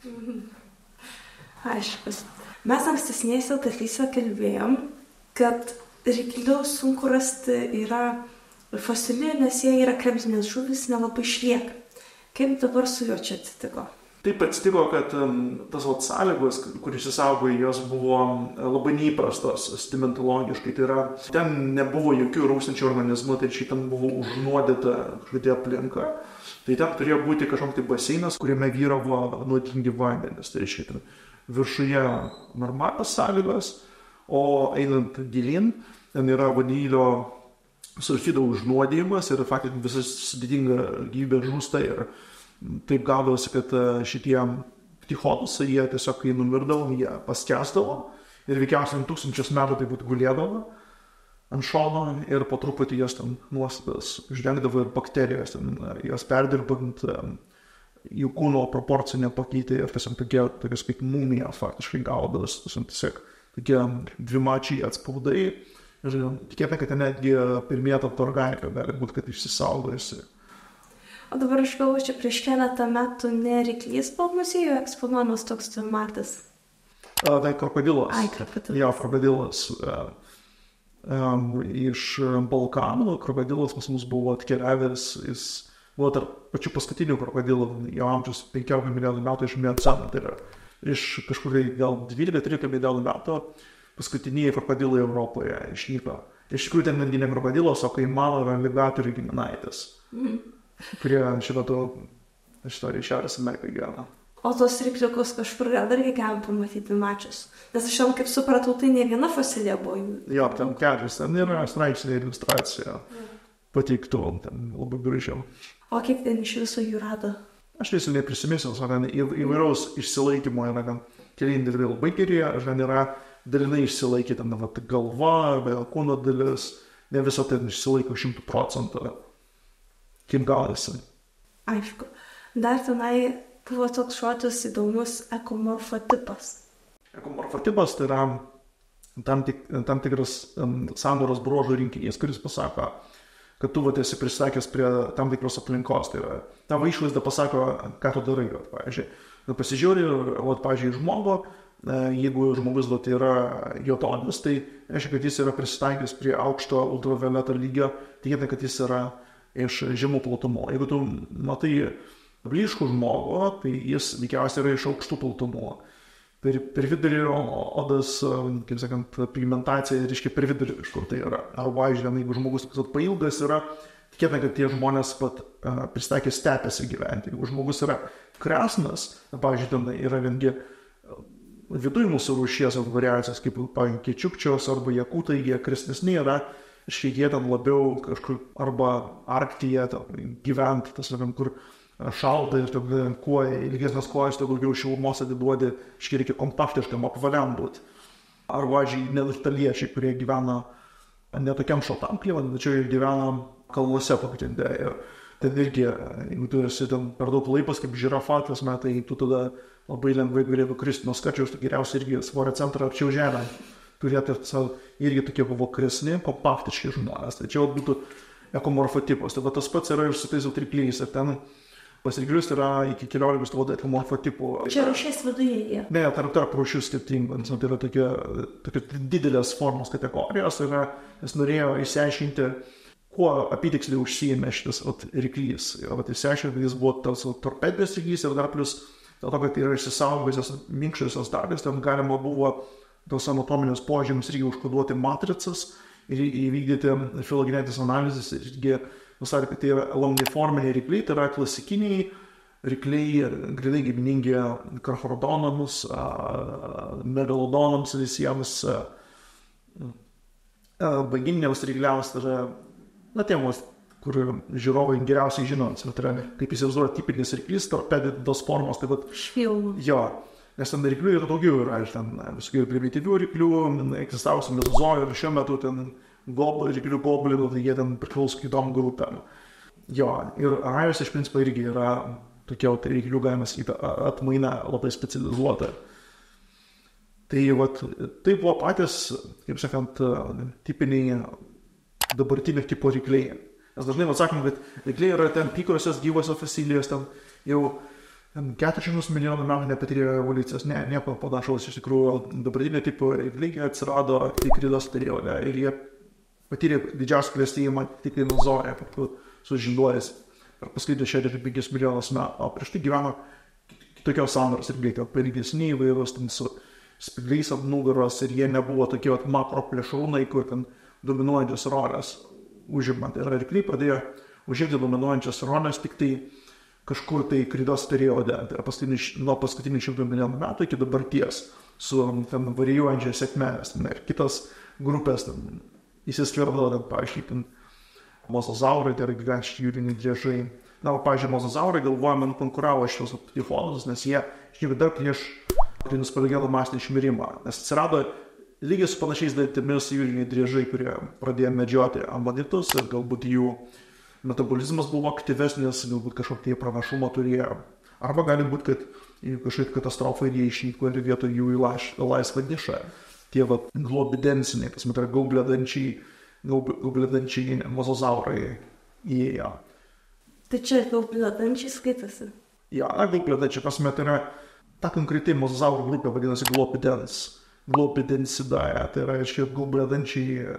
Aiškus. Mes ankstesnėse dalyse kalbėjom, kad ryklių sunku rasti yra fosilį, nes jie yra kremzinės žuvys, nelabai išlieka. Kaip dabar su juo čia atsitiko? Taip atsitiko, kad tas sąlygos, kuris įsaugojo, jos buvo labai neįprastos sedimentologiškai. Tai yra, ten nebuvo jokių rūkstančių organizmų, tai šitam buvo užnuodyta kažkokia aplinka. Tai ten turėjo būti kažkoks baseinas, kuriame vyravo nuodingi vandenys. Tai reiškia, viršuje normalios sąlygos, o einant gilin, ten yra vanilio sulfido užnuodijimas ir faktiškai visas sudėtinga gyvybė žūsta ir taip gaudavosi, kad šitie ptichodusai, jie tiesiog, kai numirdavo, jie paskęsdavo ir veikiausiai 1000 metų tai būtų gulėdavo ant šono ir po truputį jas ten nuostatas uždengdavo ir bakterijos, jas perdirbant jų kūno proporcinę pakeitė ir tiesiog tokias kaip mumija faktiškai gaudavos, tiesiog tokie dvimačiai atspaudai ir tikėtina, kad netgi pirmėta organika gali būti, kad išsisaugojusi. O dabar aš galvoju, čia prieš keletą metų ne ryklys buvo muziejuje eksponuojamas toks matas. Tai krokodilas. Krokodilas. Jo, krokodilas. Iš Balkanų krokodilas pas mus buvo atkeliavęs, jis buvo tarp pačių paskutinių krokodilų, jo amžius 15 milijonų metų iš Mioceno, tai yra iš kažkur gal 12-13 milijonų metų paskutiniai krokodilai Europoje išnyko. Iš tikrųjų ten netgi ne krokodilas, o kaimano ir aligatorių giminaitis, kurie šitoje Šiaurės Amerikoje gyvena. O tos rykliukus kažkur gal dargi galim pamatyti mačius. Nes aš jau kaip supratau, tai ne viena fosilė buvo. Jo, ten kelias, ten yra straipsnė iliustracija pateiktų, ten labai gražiau. O kiek ten iš viso jų rado? Aš tiesiog neprisimėsiu, įvairaus išsilaikymo yra ten keli individai labai geri, ten yra dalinai išsilaikė, ten galva, kūno dalis, ne viso ten išsilaiko 100%, kaip gaudasi. Aišku. Dar tenai buvo toks žodis įdomus ekomorfotipas. Ekomorfotipas tai yra tam tikras sandaros bruožų rinkinys, kuris pasako, kad tu esi prisakęs prie tam tikros aplinkos. Tai yra, tavo išvaizda pasako, ką tu darai. Pavyzdžiui, pasižiūri, pavyzdžiui, žmogų, jeigu žmogus tai yra juodaodis, tai reiškia, kad jis yra prisitaikęs prie aukšto ultravioleto lygio, tikėtina, kad jis yra iš žemų platumų. Jeigu tu matai blyškų žmogų, tai jis veikiausiai yra iš aukštų platumų. per vidurį odos, kaip sakant, pigmentacija, reiškia per vidurį kažkur tai yra. Arba, žinai, jeigu žmogus pailgas yra, tikėtina, kad tie žmonės pristaikė stepėse gyventi. Jeigu žmogus yra kresnas, pavyzdžiui, ten yra viengi viduje mūsų rūšies variacijos, kaip, pavyzdžiui, kečiukčios arba jakutai, jie kresnesni yra, jie ten labiau kažkur arba Arktyje gyventi, tas, kur šalta ir kuo ilgesnės kojas, to daugiau šilumos atiduodi, reikia kompaktiškam apvaliam būti. Arba, neandertaliečiai, kurie gyvena netokiam šaltam klimatui, tačiau jie gyvena kalnuose pagrinde. Ir ten irgi, jeigu tu esi ten per daug laipas kaip žirafa, tai tu tada labai lengvai galėtų kristi nuo skačiaus, tu geriausiai irgi svorio centrą arčiau žemę. Turėtų irgi tokie buvo kresni, kompaktiški žmonės. Tai čia būtų ekomorfotipas. Tai tas pats yra ir su tais trikliais. Ir ten pas ryklius yra iki 14 ekomorfotipų. Čia rūšies viduje jie? Ne, tarp rūšių skirtingų. Tai yra tokia didelės formos kategorijos. Jis norėjo išsiaiškinti, kuo apytiksliai užsiėmė šitas ryklys. Išsiaiškinti, kad jis buvo tas torpedės ryklys ir dar plus dėl to, kad yra išsisaugojusios minkščiosios dalys, ten galima buvo tos anatominius požymius irgi užkoduoti matricas ir įvykdyti filogenetinės analizės. Irgi nusakė, kad tai yra longiforminiai rykliai, tai yra klasikiniai rykliai, grinai giminingi karcharodonams, megalodonams visiems, bangininiams rykliams, tai yra temos, kur žiūrovai geriausiai žino, tai yra, kaip įsivaizduoja tipinis ryklys, torpedintos formos, tai vat... Švilnų. Jo, nes ten ryklių yra daugiau, yra ten visokių primityvių ryklių, egzistavusių mezozojų ir šiuo metu ten ryklių goblino, tai jie ten priklauso kitom grupėm. Jo, ir rajos iš principo irgi yra tokia ryklių, galima sakyti, atmaina labai specializuota. Tai vat, tai buvo patys, kaip sakant, tipiniai dabartinio tipo rykliai. Nes dažnai atsakom, kad rykliai yra ten pykosios gyvosios fosilijos, ten jau 400 milijonų metų nepatyrė evoliucijos, nieko panašaus. Iš tikrųjų, dabartinio tipo rykliai atsirado tik Kridos periode ir jie patyrė didžiausią klestėjimą tik Mezozojuje, kartu su žinduoliais per paskutinius 65 milijonus metų. O prieš tai gyveno kitokios sandaros rykliai, kad pailgesni įvairūs ten su spygliais ant nugaros ir jie nebuvo tokie makro plėšrūnai, kur ten dominuojančios rolės užimant. Ir rykliai pradėjo užimti dominuojančios rolės tik tai kažkur tai Kridos periode, tai nuo paskutinių 100 milijonų metų iki dabarties, su ten varijuojančiais sekmenės. Ir kitos grupės įsiskverbdavo, pavyzdžiui, mozozaurai, tai yra gyvenčiai jūriniai driežai. Na, pavyzdžiui, mozozaurai galvojame konkuravo šios tifonus, nes jie išnyko dar prieš pradėjo masinį išmirimą, nes atsirado lygiai su panašiais dantimis jūriniai driežai, kurie pradėjo medžioti amonitus ir galbūt jų metabolizmas buvo aktyvesnis, galbūt kažkokį pranašumą turėjo. Arba gali būti, kad kažkaip katastrofai jie išnyko ir vietoj jų į laisvą nišą. Tie globidensiniai, tas yra gaubliadančiai mozozaurai įėjo. Tai čia gaubliadančiai skaitasi? Ja, gaubliadančiai, tai yra ta konkreti mozozaurų grupė vadinasi Globidensidae, tai yra gaubliadančiai,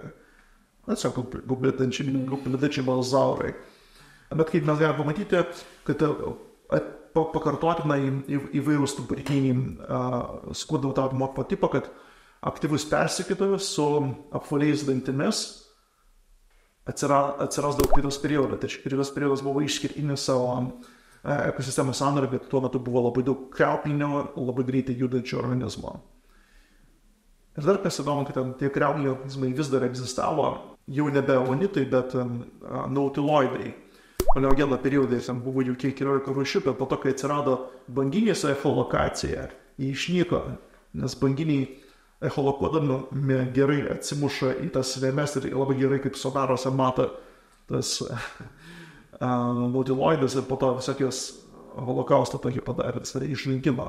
gaubliadančiai mozozaurai. Bet kaip mes galime pamatyti, kad pakartotinai įvairūs dabartiniai skurdavo tą morfotipą, kad aktyvus persekiotojas su apvaliais dantimis atsirasdavo Kridos periodą. Tai Kridos periodas buvo išskirtinis savo ekosistemos sąnarį, bet tuo metu buvo labai daug kriauklinio, labai greitai judančio organizmo. Ir dar kas įdomu, kad tie kriaukliniai organizmai vis dar egzistavo, jau nebe onitai, bet nautiloidai. Paleogeno periodais buvo jų kiek 14 rūšių, bet po to, kai atsirado banginės echolokacija, jie išnyko, nes banginiai echolokuodami gerai atsimuša į tas vėmes ir labai gerai kaip sonaruose mato tas nautiloidas ir po to visokios holokaustą tokį padarė, tai išrinkimą.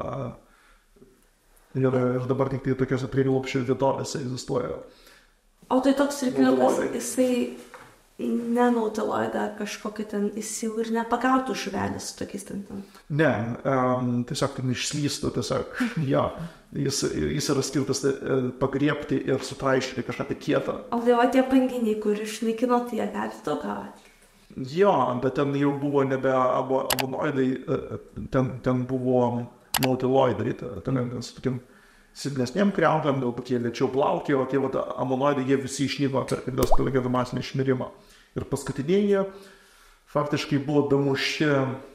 Ir dabar tik tai tokiose prieglobsčio vietovėse egzistuoja. O tai toks rykliukas, jisai nenautiloidą kažkokį ten įsiu ir nepagautų žuvelės su tokiais ten. Ne, tiesiog ten išslystų, tiesiog, ja, jis yra skirtas pagriebti ir sutraiškyti kažką tai kietą. O tai va tie banginiai, kur išnaikino, tai jie gali to gauti. Jo, bet ten jau buvo nebe abonoidai, ten buvo nautiloidai, ten su tokiam silpnesniem kriauklėm, galbūt jie lėčiau plaukė, o tie amonoidai jie visi išnyko per Karidos Pelegedo masinį išmirimą. Ir paskutiniai faktiškai buvo damušti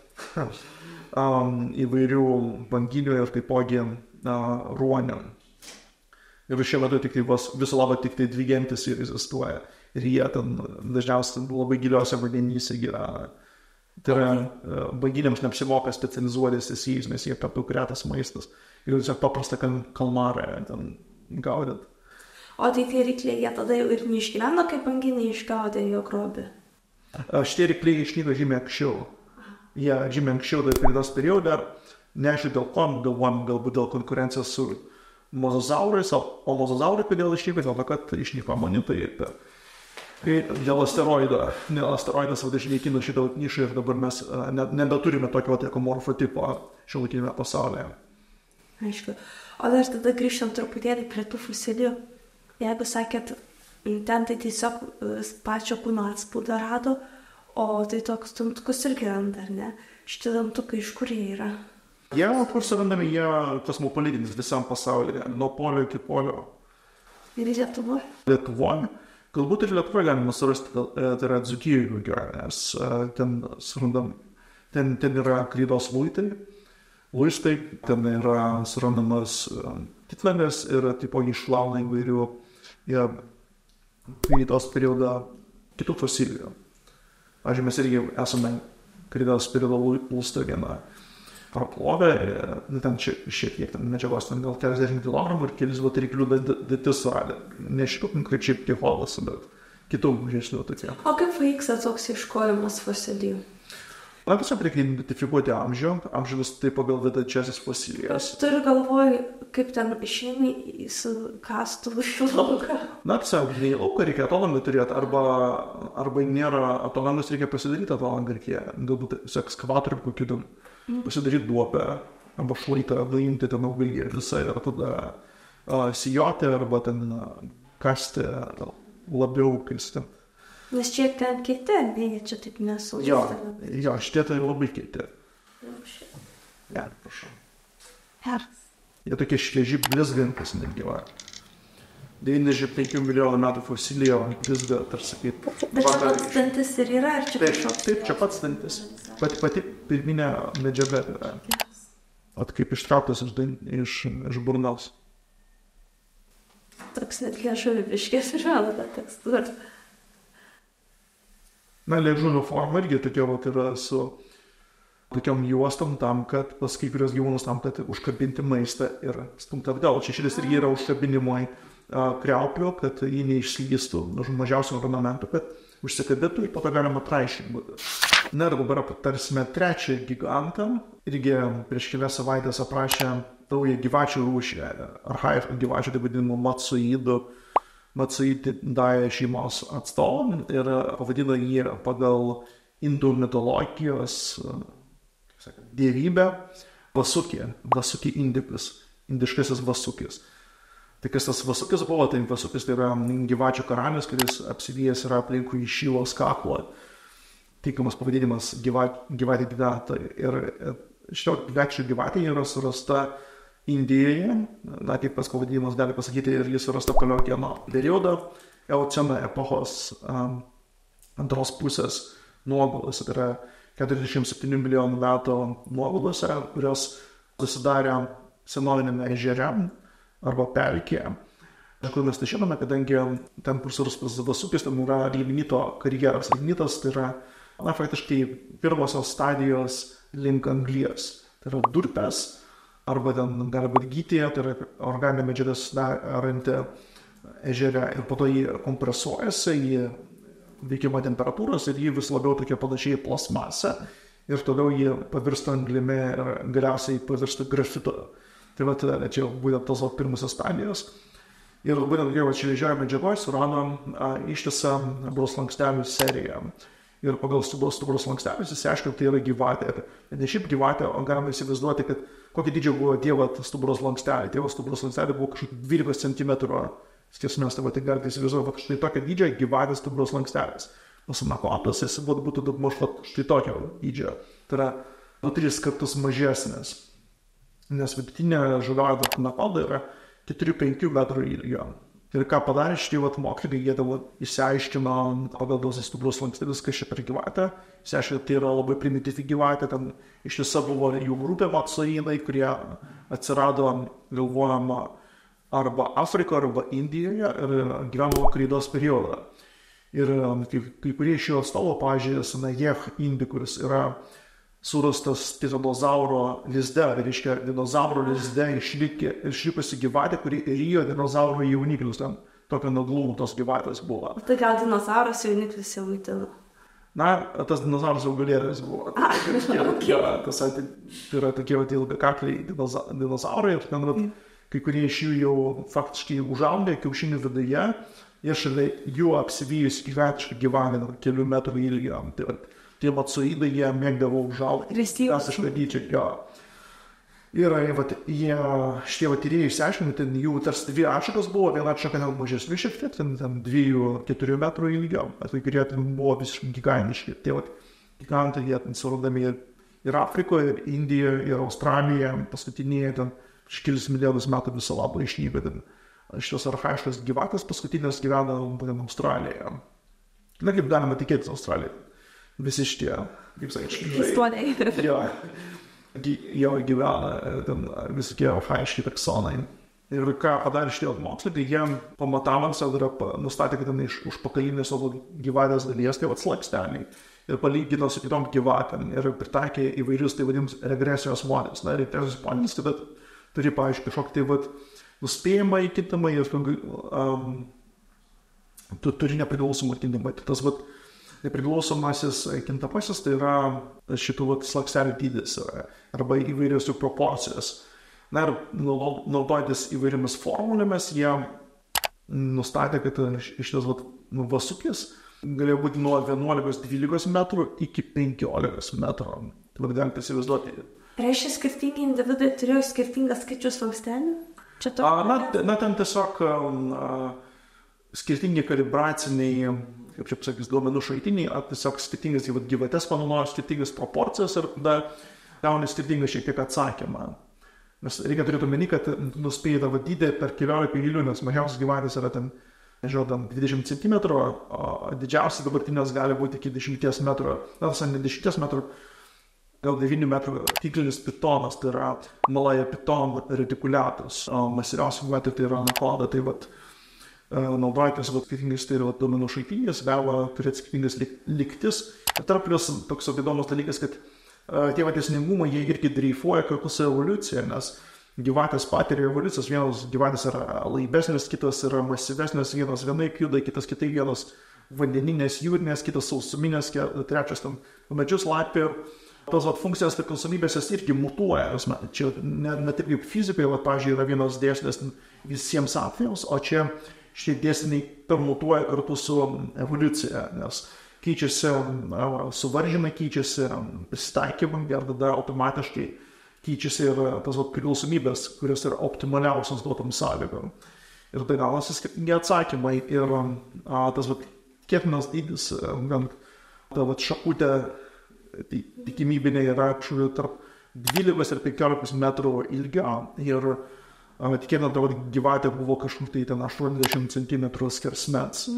įvairių banginių ir taipogi ruonių. Ir šiuo metu tik tai viso labo tik tai 2 gentis egzistuoja. Ir jie ten dažniausiai labai giliuose vandenyse gyvena. Tai yra, banginiams neapsimoka specializuotis į jais, nes jie per daug retas maistas. Ir tiesiog paprasta kalmarą ten gaudyt. O tai tie rykliai, jie tada jau ir neišgyveno, kaip banginiai išgaudė jo grobį? Šitie rykliai išnyko žymiai anksčiau. Jie žymiai anksčiau dar Karidos periode, neaišku dėl ko, galvojam galbūt dėl konkurencijos su mozozaurais, o mozozaurai kodėl išnyko, dėl to, kad išnyko amonitai. Tai dėl asteroido, asteroidas dažnai kino šitą nišą ir dabar mes nebeturime tokio ekomorfo tipo šiuolaikinėme pasaulyje. Aišku. O dar tada grįžtam truputėlį prie tų fosilijų. Jeigu sakėt, ten tai tiesiog pačio kūno atspaudą rado, o tai toks dantukus irgi randa, ar ne? Šitie dantukai iš kur jie yra? Jie, kur surandami, jie kosmopolitinis visam pasaulyje, nuo polio iki polio. Ir Lietuvoje? Lietuvoje. Galbūt ir Lietuvoje galima surasti, tai yra Dzūkijoje, nes ten surandam, ten yra Karidos luitai, ten yra surandamas titvenės ir taipogi išlauna įvairių Karidos periodą kitų fosilijų. Pavyzdžiui, mes irgi esame Karidos periodo lūstą vieną praplovę, ten šiek tiek medžiagos, ten gal 40 kg ir kelis ryklių dantis suradę. Ne šitų konkrečiai pticholas, bet kitų mažesnių tokie. O kaip vyksta toks ieškojimas fosilijų? Na, tiesiog reikia identifikuoti amžių, amžius tai pagal vedančiasis fosilijas. Turiu galvoj, kaip ten išeini su kastuvu iš lauką. Na, tiesiog, į lauką reikia atolangą turėti, arba nėra atolangas, reikia pasidaryti atolangą, reikia galbūt tiesiog ekskavatorių kokių pasidaryti duobę, arba šlaitą, nuimti ten augalį ir visai, ir tada sijoti, arba ten kasti labiau kasti. Nes čia ten kiti, ne, čia taip nesulūsta. Jo, šitie tai labai kiti. Prašau. Jie tokie švieži blizgantis netgi va. 95 milijonų metų fosilija blizga, tarsi kaip... Bet čia pats dantis ir yra, ar čia kažkoks? Taip, čia pats dantis. Pati pirminė medžiaga yra. At kaip ištrauktas iš burnos. Toks net liežuviškės ir vėl tą tekstūrą. Na, liežuvio forma irgi tokia yra su tokiom juostom tam, kad pas kai kurios gyvūnus tam, kad užkabinti maistą ir stumti atgal. Čia šitas irgi yra užkabinimai kriauklio, kad jį neišslystų mažiausių ornamentų, kad užsikabintų ir po to galima traišinti. Na ir dabar aptarsime trečią gigantą. Irgi prieš kelias savaitės aprašė naują gyvačių rūšį, archaišką gyvačių, tai vadinamų Matsuididae šeimos atstovą ir pavadino jį pagal indų mitologijos dievybę Vasukį indikus, indiškasis Vasukis. Tai kas tas Vasukis buvo, tai Vasukis tai yra gyvačių karalius, kuris apsivijęs yra aplinkui Šylos kaklą. Tinkamas pavadinimas gyvatė gyvata. Ir šio gyvatė yra surasta Indijoje, na, kaip pas pavadinimas gali pasakyti, ir jis surasta Paleogeno periodo, Eoceno epochos antros pusės nuogulos, tai yra 47 milijonų metų nuogulose, kurios susidarė senovinėme ežere arba pelkėje. Kur mes tai žinome, kadangi ten, kur surastas Vasukis, ten yra lignito karjeras. Lignitas tai yra, na, faktiškai pirmosios stadijos link anglies. Tai yra durpės, arba ten gali būti gytėje, tai yra organinė medžiaga susidaranti ežere ir po to jį kompresuojasi į veikimo temperatūros ir jį vis labiau tokia panašiai plasmasę ir toliau jį pavirsta anglimi ir galiausiai pavirsta grafitu. Tai va, čia būtent tos pirmosios stadijos. Ir būtent šviežioje medžiagoje suradom ištisą stuburos slankstelių seriją. Ir pagal stuburos slankstelius išsiaiškino, tai yra gyvatė. Ne šiaip gyvatė, o galima įsivaizduoti, kad kokio dydžio buvo tėvo stuburos lankstelė. Tėvo stuburos lankstelė buvo kažkaip 12 cm. Tiesmės, tai galite įsivaizduoti, kad štai tokio dydžio gyvatės stuburos lankstelės. Nusimako, aplasės būtų daugmaž štai tokio dydžio. Tai yra 3 kartus mažesnės. Nes vidutinė žalioji anakonda yra 4-5 metrų ilgio. Ir ką padarė šitie mokslininkai, jie išsiaiškino pagal tos stiprius lankstelius, kas čia per gyvatę. Išsiaiškino, tai yra labai primityvi gyvatė, ten iš tiesa buvo jų grupė matsoinai, kurie atsirado, galvojama, arba Afrikoje, arba Indijoje ir gyveno kreidos periodą. Ir kai kurie iš jų atstovų, pavyzdžiui, Sanajech Indi, kuris yra surastas dinozauro lizde, tai reiškia dinozauro lizde išlikusi gyvatė, kuri rijo dinozauro jauniklius, ten tokio nuglumų tos gyvatės buvo. Tai gal dinozauras jauniklis jau mitino? Na, tas dinozauras augalėlis buvo. Tai yra tokie ilgakakliai dinozaurai, ir ten kai kurie iš jų jau faktiškai užaugę kiaušinių viduje, ir šalia jų apsivijusi gyvatiškai gyvena kelių metrų ilgio. Tie matsoidai, jie mėgdavo užaugti. Agresyvūs. Ir šitie tyrėjai išsiaiškino, ten jų tarsi dvi atšakos buvo, viena atšaka net mažesnių šiek tiek, ten 2-4 metrų ilgio, tai kurie ten buvo visiškai gigantiški. Tie gigantai, jie ten surandami ir Afrikoje, ir Indijoje, ir Australijoje, paskutiniai ten kelis milijonus metų viso labo išnyko. Šitos archaiškos gyvatės paskutinės gyvena būtent Australijoje. Na, kaip galima tikėtis Australijoje. Visi šitie, kaip sakyti, jau gyvena visokie archaiški taksonai. Ir ką padarė šitie mokslininkai, jie pamatavant nustatė, kad ten iš užpakalinės gyvatės dalies tai slaksteliai. Ir palygino su kitom gyvatėm ir pritaikė įvairius tai vadinimus regresijos modelis. Na, regresijos modelis, tai turi, paaiškiai, kažkokį tai nuspėjimą įkintamą ir turi nepriklausomą kintamą. Tas nepriklausomasis kintamasis, tai yra šitų slakstelių dydis arba įvairios jų proporcijos. Na ir naudojantis įvairiomis formulėmis, jie nustatė, kad šitas vasukis galėjo būti nuo 11-12 metrų iki 15 metrų. Tai galite įsivaizduoti. Reiškia, skirtingi individai turėjo skirtingas skaičius slankstelių? Na, ten tiesiog skirtingi kalibraciniai, kaip čia pasakys, duomenų šaltiniai, tiesiog skirtingas gyvatės panaudojo skirtingas proporcijas ir tada gauni skirtingą šiek tiek atsakymą. Nes reikia turėti omeny, kad nuspėja tą dydį per 14 mylių, nes mažiausias gyvatės yra ten, nežinau, 20 cm, o didžiausias dabartinės gali būti iki 10 metrų, ne 10 metrų, gal 9 metrų tiklinis pitonas, tai yra Malaja piton reticulatus, o masyviausia gyvatė tai yra anakonda, tai naudojantis skirtingais tai yra duomenų šaltiniais, galima turėti skirtingas lygtis. Ir tarp plius toks įdomus dalykas, kad tie dėsningumai jie irgi dreifuoja kartu su evoliucija, nes gyvatės patiria evoliucijos, vienos gyvatės yra laibesnės, kitos yra masyvesnės, vienos vienaip juda, kitas kitaip, vienos vandeninės, jūrinės, kitos sausuminės, trečias ten medžius lapė. Tos funkcijos priklausomybės irgi mutuoja. Čia ne taip kaip fizikoje, pavyzdžiui, yra vienos dėsnės visiems atvejams, o čia šitie dėsniai permutuoja kartu su evoliucija, nes keičiasi suvaržymai, keičiasi prisitaikymai ir tada automatiškai keičiasi ir tas priklausomybės, kurios yra optimaliausios duotam sąlygom. Ir tai gaunasi skirtingi atsakymai ir tas kiekvienas dydis, ta šakutė tikimybinė yra tarp 12 ir 15 metrų ilgio ir tikėtina, kad gyvatė buvo kažkur tai ten 80 cm skersmens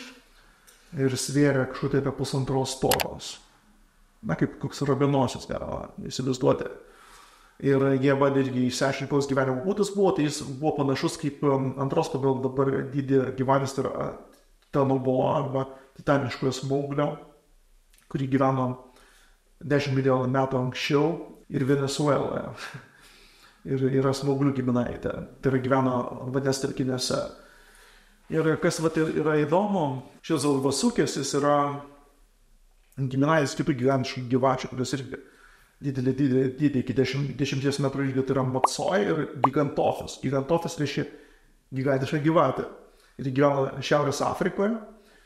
ir svėrė kažkur tai apie 1,5 tonos. Na, kaip koks rabinosis galima įsivaizduoti. Ir jie bandė irgi išsiaiškinti, koks gyvenimo būdas buvo, tai jis buvo panašus kaip antros pagal dabar dydį gyvatės, tai yra Tenobolo arba titaniškojo smauglio, kurį gyveno 10 milijonų metų anksčiau ir Venezueloje. Ir yra smauglių giminaitė, tai yra gyveno vandens telkiniuose. Ir kas yra įdomu, šis vasukis, jis yra giminaitis kitų gyvenčių gyvačių, kurios irgi didelį iki 10 metrų ilgio, tai yra matsoj ir gigantofis. Gigantofis reiškia gigantiška gyvatė. Ir gyvena Šiaurės Afrikoje,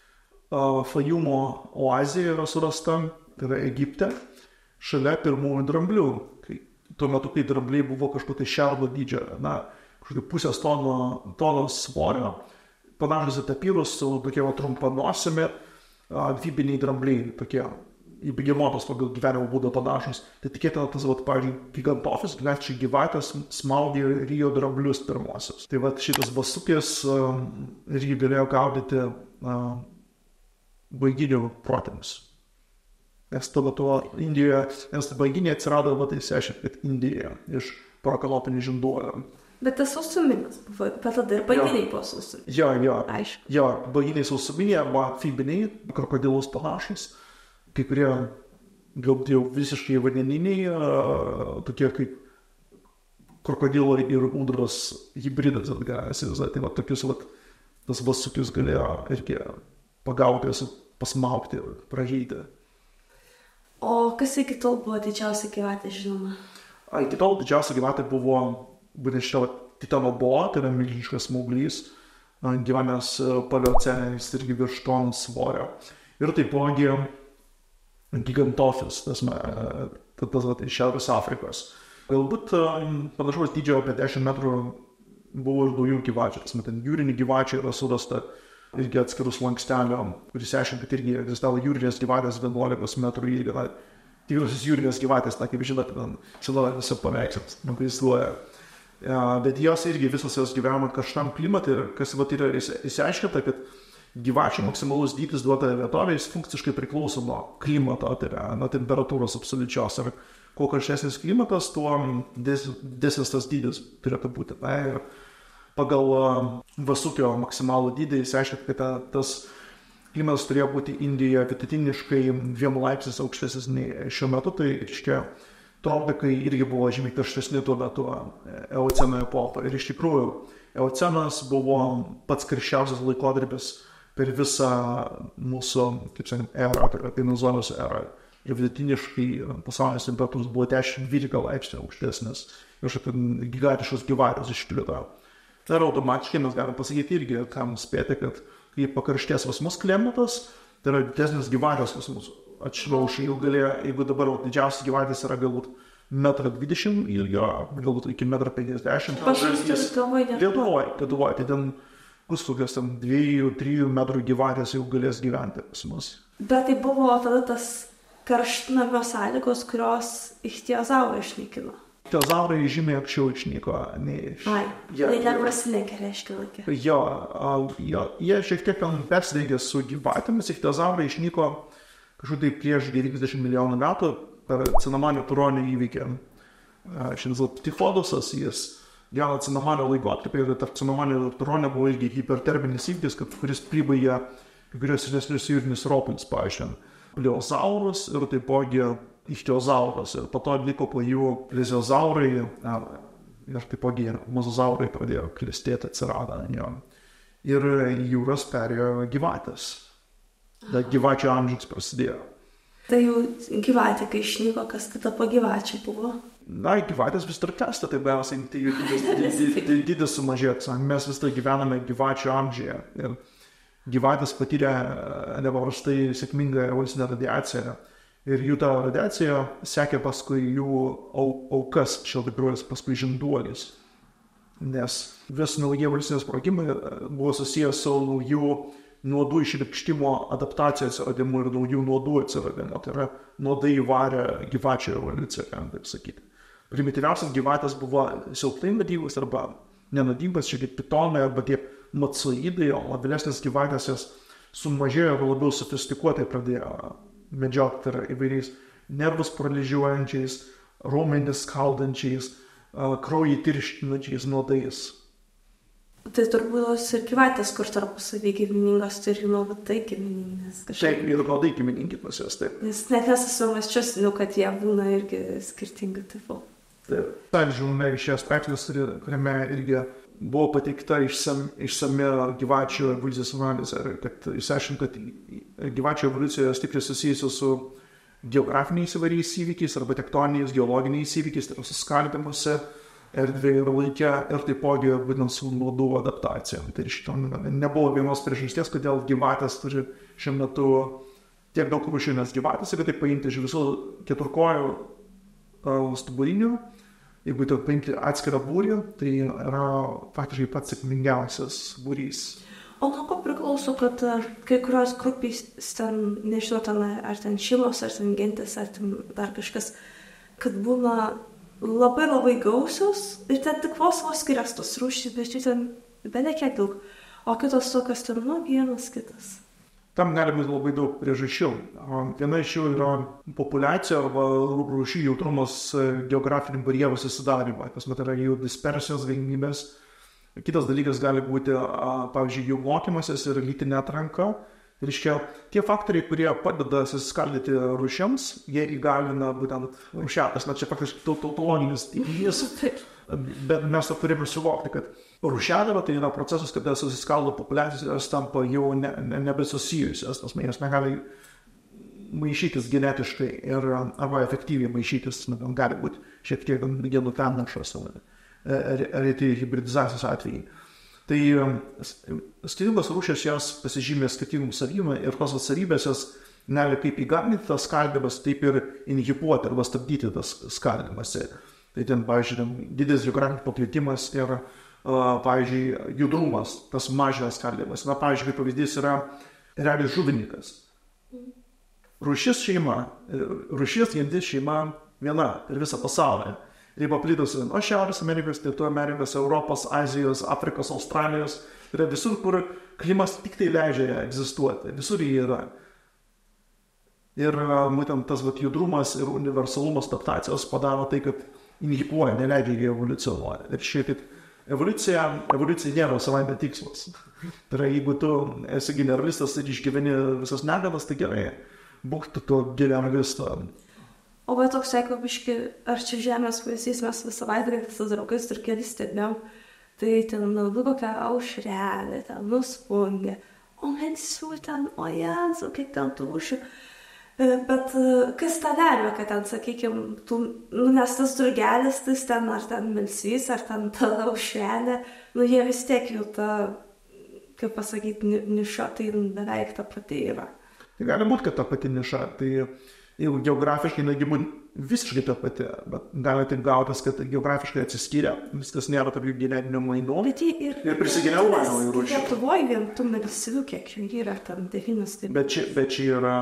Fajumo oazija yra surasta, tai yra Egipte, šalia pirmųjų dramblių. Tuo metu, kai drambliai buvo kažkokio šerno dydžio, kažkokio pusės tonos svorio, panašus į tapyrus su tokie trumpanosiami amfibiniai drambliai, tokie į begemotus pagal gyvenimo būdą panašus. Tai tikėtina tas, pavyzdžiui, gigantofis, glečiai gyvatės smaugė Rio dramblius pirmosius. Tai šitas basukės irgi galėjo gaudyti baiginių protėmis. Nes tuo metu Indijoje, nes baiginiai atsirado, tai reiškia, kad Indijoje iš parakanopinių žinduolių. Bet tas sausuminis buvo, bet tada ir baiginiai buvo sausuminiai. Jo. Aišku. Jo, baiginiai sausuminiai arba amfibiniai, krokodilus panašus. Kai kurie galbūt jau visiškai vandeniniai, tokie kaip krokodilai ir ūdros hybridas atgavęs. Tai tokius, tas basukis galėjo irgi pagauti, pasmaukti, pražyti. O kas iki tol buvo didžiausia gyvatė, žinoma? Iki tol didžiausia gyvatė buvo būtent šitą titano boa, tai yra milžiniškas smauglys, gyvenęs paleocene, jis irgi virš tonos svorio. Ir taipogi gigantofis, tas iš Šiaurės Afrikos. Galbūt panašaus dydžio apie 10 metrų buvo ir daugiau gyvačių. Ten jūrinių gyvačių yra surasta irgi atskirus lankstelio, kuris reiškia, kad irgi egzistavo jūrinės gyvatės 11 metrų ilgio. Tikrosios jūrinės gyvatės, kaip žinote, senovėse paveikslams, vaizduoja. Bet jos irgi visos jos gyveno karštam klimatui ir kas yra išsiaiškinta, kad gyvačių maksimalus dydis duota vietovė, jis funkciškai priklauso nuo klimato, tai yra nuo temperatūros absoliučios. Ir kuo karštesnis klimatas, tuo didesnis tas dydis turėtų būti. Ir pagal vasukio maksimalų dydį jis reiškia, kad tas klimatas turėjo būti Indijoje vidutiniškai 2 laipsniais aukštesnis nei šiuo metu, tai reiškia, tropikai irgi buvo žymiai karštesni tuo metu eoceno epochoje. Ir iš tikrųjų, eocenas buvo pats karščiausias laikotarpis per visą mūsų, kaip sakant, erą, tai dinozaurus erą. Ir vidutiniškai pasaulinės temperatūros buvo 10-12 laipsnių aukštesnis. Ir šiandien gigantiškos gyvatės išplito. Tai automatiškai mes galime pasakyti irgi, kam spėti, kad kai pakarštės pas mus klimatas, tai yra didesnis gyvatės pas mus atšilauš ilgalė, jeigu dabar didžiausias gyvatės yra galbūt 1,20 m ilgio, galbūt iki 1,50 m. Pažastis Lietuvoje, tai ten bus kokios 2-3 metrų gyvatės jau galės gyventi pas mus. Bet tai buvo tada tas karštnamio sąlygos, kurios ichtiozaurai išnaikino. Ichtiozaurai žymiai anksčiau išnyko. Tai dar prasilenkė, reiškia laikė. Jie šiek tiek persilenkė su gyvatėmis. Ichtiozaurai išnyko kažkur tai prieš 90 milijonų metų per Cinamanio Turonio įvykį. Šiandien Ptichodusas, jis gyveno Cinamanio laikotarpį ir tarp Cinamanio ir Turonio buvo irgi hiperterminis įvykis, kuris pribaigė kai kurios senesnius jūrinius roplius, pavyzdžiui, pleozaurus ir taipogi ichtiozaurus. Ir po to liko po jų pleziozaurai ir taipogi mozozaurai pradėjo klestėti, atsirado. Ir jūras perėjo gyvatės. Da gyvačių amžius prasidėjo. Tai jau gyvatė, kai išnyko, kas tada po gyvačių buvo? Gyvatės vis dar kesta, tai dydis sumažėjo. Mes vis dar gyvename gyvačių amžiuje. Ir gyvatės patyrė nepaprastai sėkmingą evoliucinę radiaciją. Ir jų ta radiacija sekė paskui jų aukas, šiltagraužis, paskui žinduolis. Nes vis nauji evoliucinės sprogimai buvo susijęs su naujų nuodų išrikštimo adaptacijos atsiradimu ir naujų nuodų atsiradimu. Tai yra nuodai įvarė gyvačių evoliuciją, taip sakyti. Primityviausias gyvatės buvo silpnai nadybos arba nenadybos, šiek tiek pitonai arba tie matsoidai, o vėlesnės gyvatės jas sumažėjo ir labiau sofistikuotai pradėjo medžioti, tai yra įvairiais nervus paralyžiuojančiais, raumenis skaldančiais, kraujį tirštinančiais nuodais. Tai turbūt ir gyvatės, kur tarpusavy giminingos, tai ir jų nuodai giminingas. Taip, ir nuodai giminingi pas jas, taip. Nes net nesu mąsčius, kad jie būna irgi skirtingi tipų. Taip. Žinome, šias straipsnis, kuriame irgi buvo pateikta išsami gyvačių evoliucijos analizė, kad išsiaiškint, kad gyvačių evoliucija stipriai susijusi su geografiniais įvairiais įvykiais arba tektoniniais geologiniais įvykiais, tai yra suskaldymuose erdvėje ir laike ir taipogi būtent su nuodų adaptacija. Tai šito nebuvo vienos priežasties, kodėl gyvatės turi šiuo metu tiek daug rūšinės gyvatės, ir tai paimti iš visų keturkojų stuburinių. Jeigu paimti atskirą būrį, tai yra faktiškai pats sėkmingiausias būrys. O nuo ko priklauso, kad kai kurios grupės ten, nežinau, ten, ar ten šeimos, ar ten gentis, ar ten dar kažkas, kad būna labai labai gausios ir ten tik vos skirias tos rūšys, bet jų ten benekiek daug, o kitos tokios ten, vienas kitas. Tam gali būti labai daug priežasčių. Viena iš jų yra populiacija arba rūšių jautrumas geografinių barjerų susidarymą. Tas yra jų dispersijos galimybės. Kitas dalykas gali būti, pavyzdžiui, jų mokymasis ir lytinė atranka. Reiškia, tie faktoriai, kurie padeda susiskaldyti rūšiams, jie įgalina būtent rūšiatas. Na, čia faktiškai tautologinis teiginys, bet mes turime suvokti, kad rūšiavimo tai yra procesas, kada susiskaldo populiacijos tampa jau nebesusijusios, nes mes negali maišytis genetiškai ir arba efektyviai maišytis, gali būti šiek tiek genų pernašos reti hibridizacijos atvejai. Tai skirtingos rūšės jos pasižymė skirtingų savybę ir tos savybės jos gali kaip įgalinti tas skaldymas, taip ir inhibuoti arba stabdyti tas skaldymasi. Tai ten, pavyzdžiui, didelis geografinis paplitimas ir, pavyzdžiui, judrumas, tas mažas skaldymas. Na, pavyzdžiui, kaip pavyzdys yra realiai žuvininkas. Rūšis gentis šeima viena per visą pasaulį. Ir paplitusi nuo Šiaurės Amerikos, Pietų Amerikos, Europos, Azijos, Afrikos, Australijos. Yra visur, kur klimas tik tai leidžia egzistuoti. Visur jie yra. Ir būtent tas judrumas ir universalumas adaptacijos padaro tai, kad inhibuoja, neleidžia jie evoliucionuoti. Ir šiaip evoliucija nėra savaime tikslas. Tai yra, jeigu tu esi generalistas ir išgyveni visas negalas, tai gerai. Būk tu to generalisto. O bet toks, jeigu biški, ar čia žemės pavyzdys, mes visą savaitę su draugais ir keli stebėjom, tai ten naudu kokią aušrelę, ten nuspungė, o mensių ten, o Jansu, kiek ten tų rūšių. Bet kas tą lemia, kad ten, sakykime, nes tas drugelis, tai ten ar ten melsvys, ar ten ta aušrelė, jie vis tiek jau ta, kaip pasakyti, niša, tai beveik ta pati yra. Tai gali būti, kad ta pati niša, tai jau geografiškai negi būti visiškai ta pati, bet gali taip gautis, kad geografiškai atsiskyrė, viskas nėra tarp jų genetinio mainų ir prisigeneruoja naujų rūšių. Lietuvoje vien tų melsvių, kiek jų yra, ten 9. Bet čia yra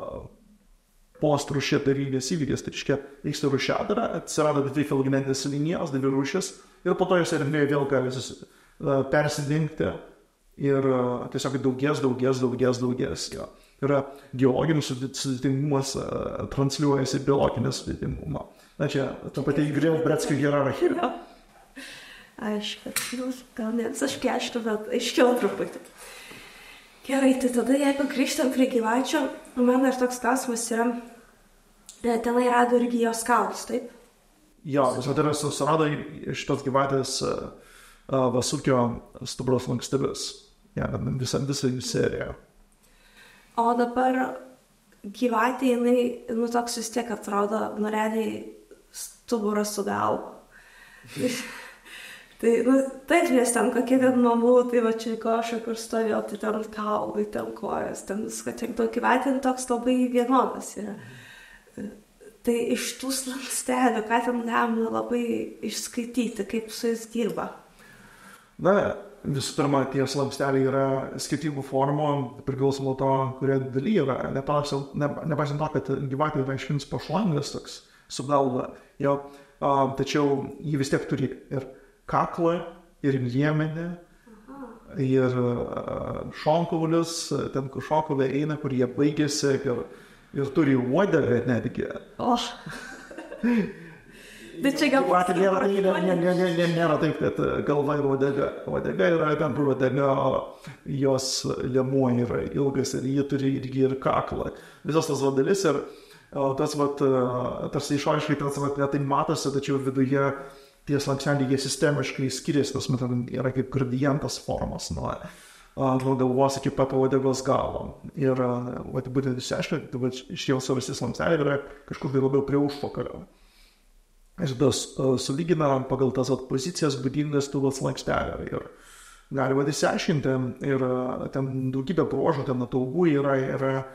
postrūšiadarinės įvykis, tai reiškia, vyksta rūšiadara, atsirado dvi filogenetinės linijos, dvi rūšis ir po to jos erdvėje vėl gali persidengti ir tiesiog daugės. Yra geologinis sudėtingumas transliuojasi biologinės sudėtingumą. Na čia, ta pati Grėl-Bretskio hierarchija. Aišku, gal ne visiškai aišku, bet aiškiau truputį. Gerai, tai tada jeigu grįžtam prie gyvačių, man dar toks klausimas yra, tenai rado irgi jos kaulus, taip? Jo, visada yra susirado šitos gyvatės Vasukio stubros lankstivis. Ja, visą jų seriją. O dabar gyvatė, jinai, toks vis tiek atrodo, realiai stuburas su galva. Tai, taip, nes ten kokie ten mamų, tai va čia koša, kur stovėjo, tai ten kaulai, ten kojas, ten viską, tiek daug gyvatė, toks labai vienodas yra. Tai iš tų slankstelių, ką ten galima labai išskaityti, kaip su jais dirba? Na, visų pirma, tie slanksteliai yra skirtingų formų, priklausomai nuo to, kurie daly yra. Nepaisant to, kad gyvatė yra iš principo šlangas toks su galva, tačiau jį vis tiek turi ir kaklą, ir liemenį, ir šonkaulius, ten kur šonkauliai eina, kur jie baigėsi, ir turi uodegą netgi. Tai čia gal... Nėra taip, kad galva ir uodega. Uodega yra ten, kur uodega, jos liemuo yra ilgas ir jie turi irgi ir kaklą. Visas tas dalis ir tas, tarsi išoriškai tas tai matosi, tačiau viduje tie slanksteliai jie sistemiškai skiriasi, tas yra kaip gradientas formas nuo galvos iki pat uodegos galo. Ir būtent išsiaiškina, kad šie visi slanksteliai yra kažkur labiau prie užpakalio. Ir tas sulygina pagal tas pozicijas būdingas tų slankstelių. Ir galima įsiaiškinti, ir ten daugybė bruožų, ten ataugų yra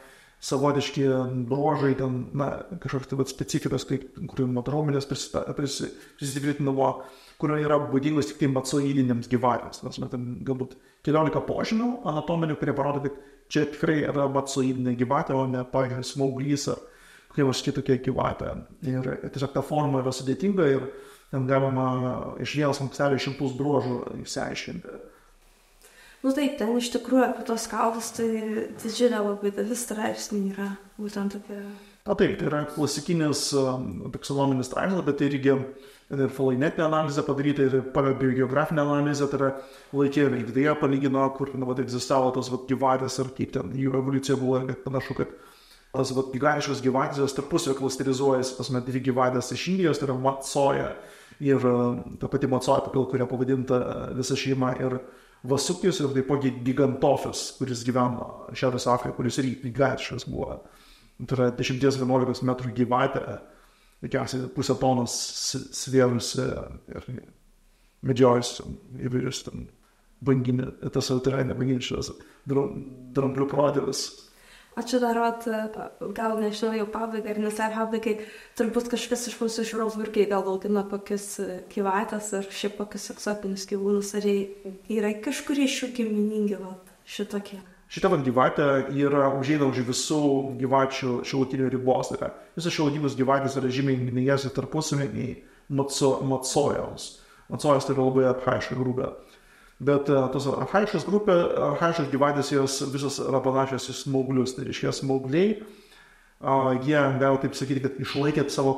savotiški bruožai, ten, kažkoks tai specifikos, kurių raumenys prisitvirtinavo, kurio yra būdingos tik tai macoidinėms gyvatėms. Nes ten galbūt 14 požymių anatominių, kurie parodo, kad čia tikrai yra macoidinė gyvatė, o ne, pavyzdžiui, smauglys ar kokia nors kitokia gyvatė. Ir tiesiog ta forma yra sudėtinga ir ten galima iš vienos slankstelių 100 bruožų išsiaiškinti. Taip, ten iš tikrųjų apie tos kaulus, tai didžiulė labai dalis straipsnių yra būtent apie... Taip, tai yra klasikinis taksonominis straipsnis, bet tai irgi ir filogenetinė analizė padaryta, ir paleobiogeografinė analizė, tai yra laikė veikdėje palygino, kur egzistavo tos gyvatės ir kaip ten jų evoliucija buvo, ir panašu, kad tas gigantiškos gyvatės tarpusavio klasterizuojasi, tas dvi gyvatės iš Indijos, tai yra Matsoja ir ta pati Matsoja, pagal kurią pavadinta visa šeima, ir Vasukis ir taipogi Gigantofis, kuris gyveno Šiaurės Afrikoje, kuris irgi gigantiškas buvo. Tai yra 10-11 metrų gyvatė, veikiausiai pusę tonos svėrusi ir medžiojusi įvairius banginį, tas yra nebanginiškas dramblių protėvis. Ačiū dar, gal nežinau jau pabaigai, ar nesai pabaigai, turbūt kažkas iš mūsų žiūrovų irgi gal augina kokius gyvatės ar šiaip kokius egzotinius gyvūnus, ar yra kažkurie iš jų giminingi šitokie. Šita gyvatė yra užeina už visų gyvačių šalutinių ribos. Visos šalutinės gyvatės yra žymiai gimingesnės tarpusavy nei Matsojaus. Matsojos tai yra labai archaiška grupė. Bet tos archaiškos gyvatės, jos visos yra panašios į smauglius. Tai reiškia, smaugliai, jie, gal taip sakyti, kad išlaikė savo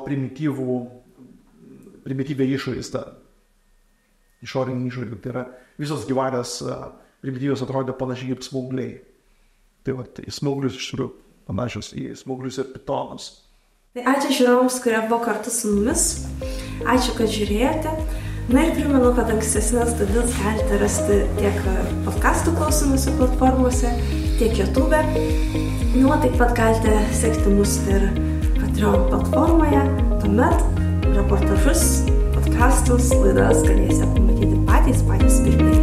primityvę išvaizdą. Išorinį išvaizdą. Tai yra, visos gyvatės primityvios atrodė panašiai kaip smaugliai. Tai į smauglius iš tikrųjų panašios į smauglius ir pitonus. Tai ačiū žiūrovams, kurie buvo kartu su mumis. Ačiū, kad žiūrėjote. Na ir primenu, kad ankstesnės dalis galite rasti tiek podcastų klausymosi platformose, tiek YouTube. Taip pat galite sekti mus ir Patreon platformoje. Tuomet reportažus, podcastus, laidas galėsite pamatyti patys pirmieji.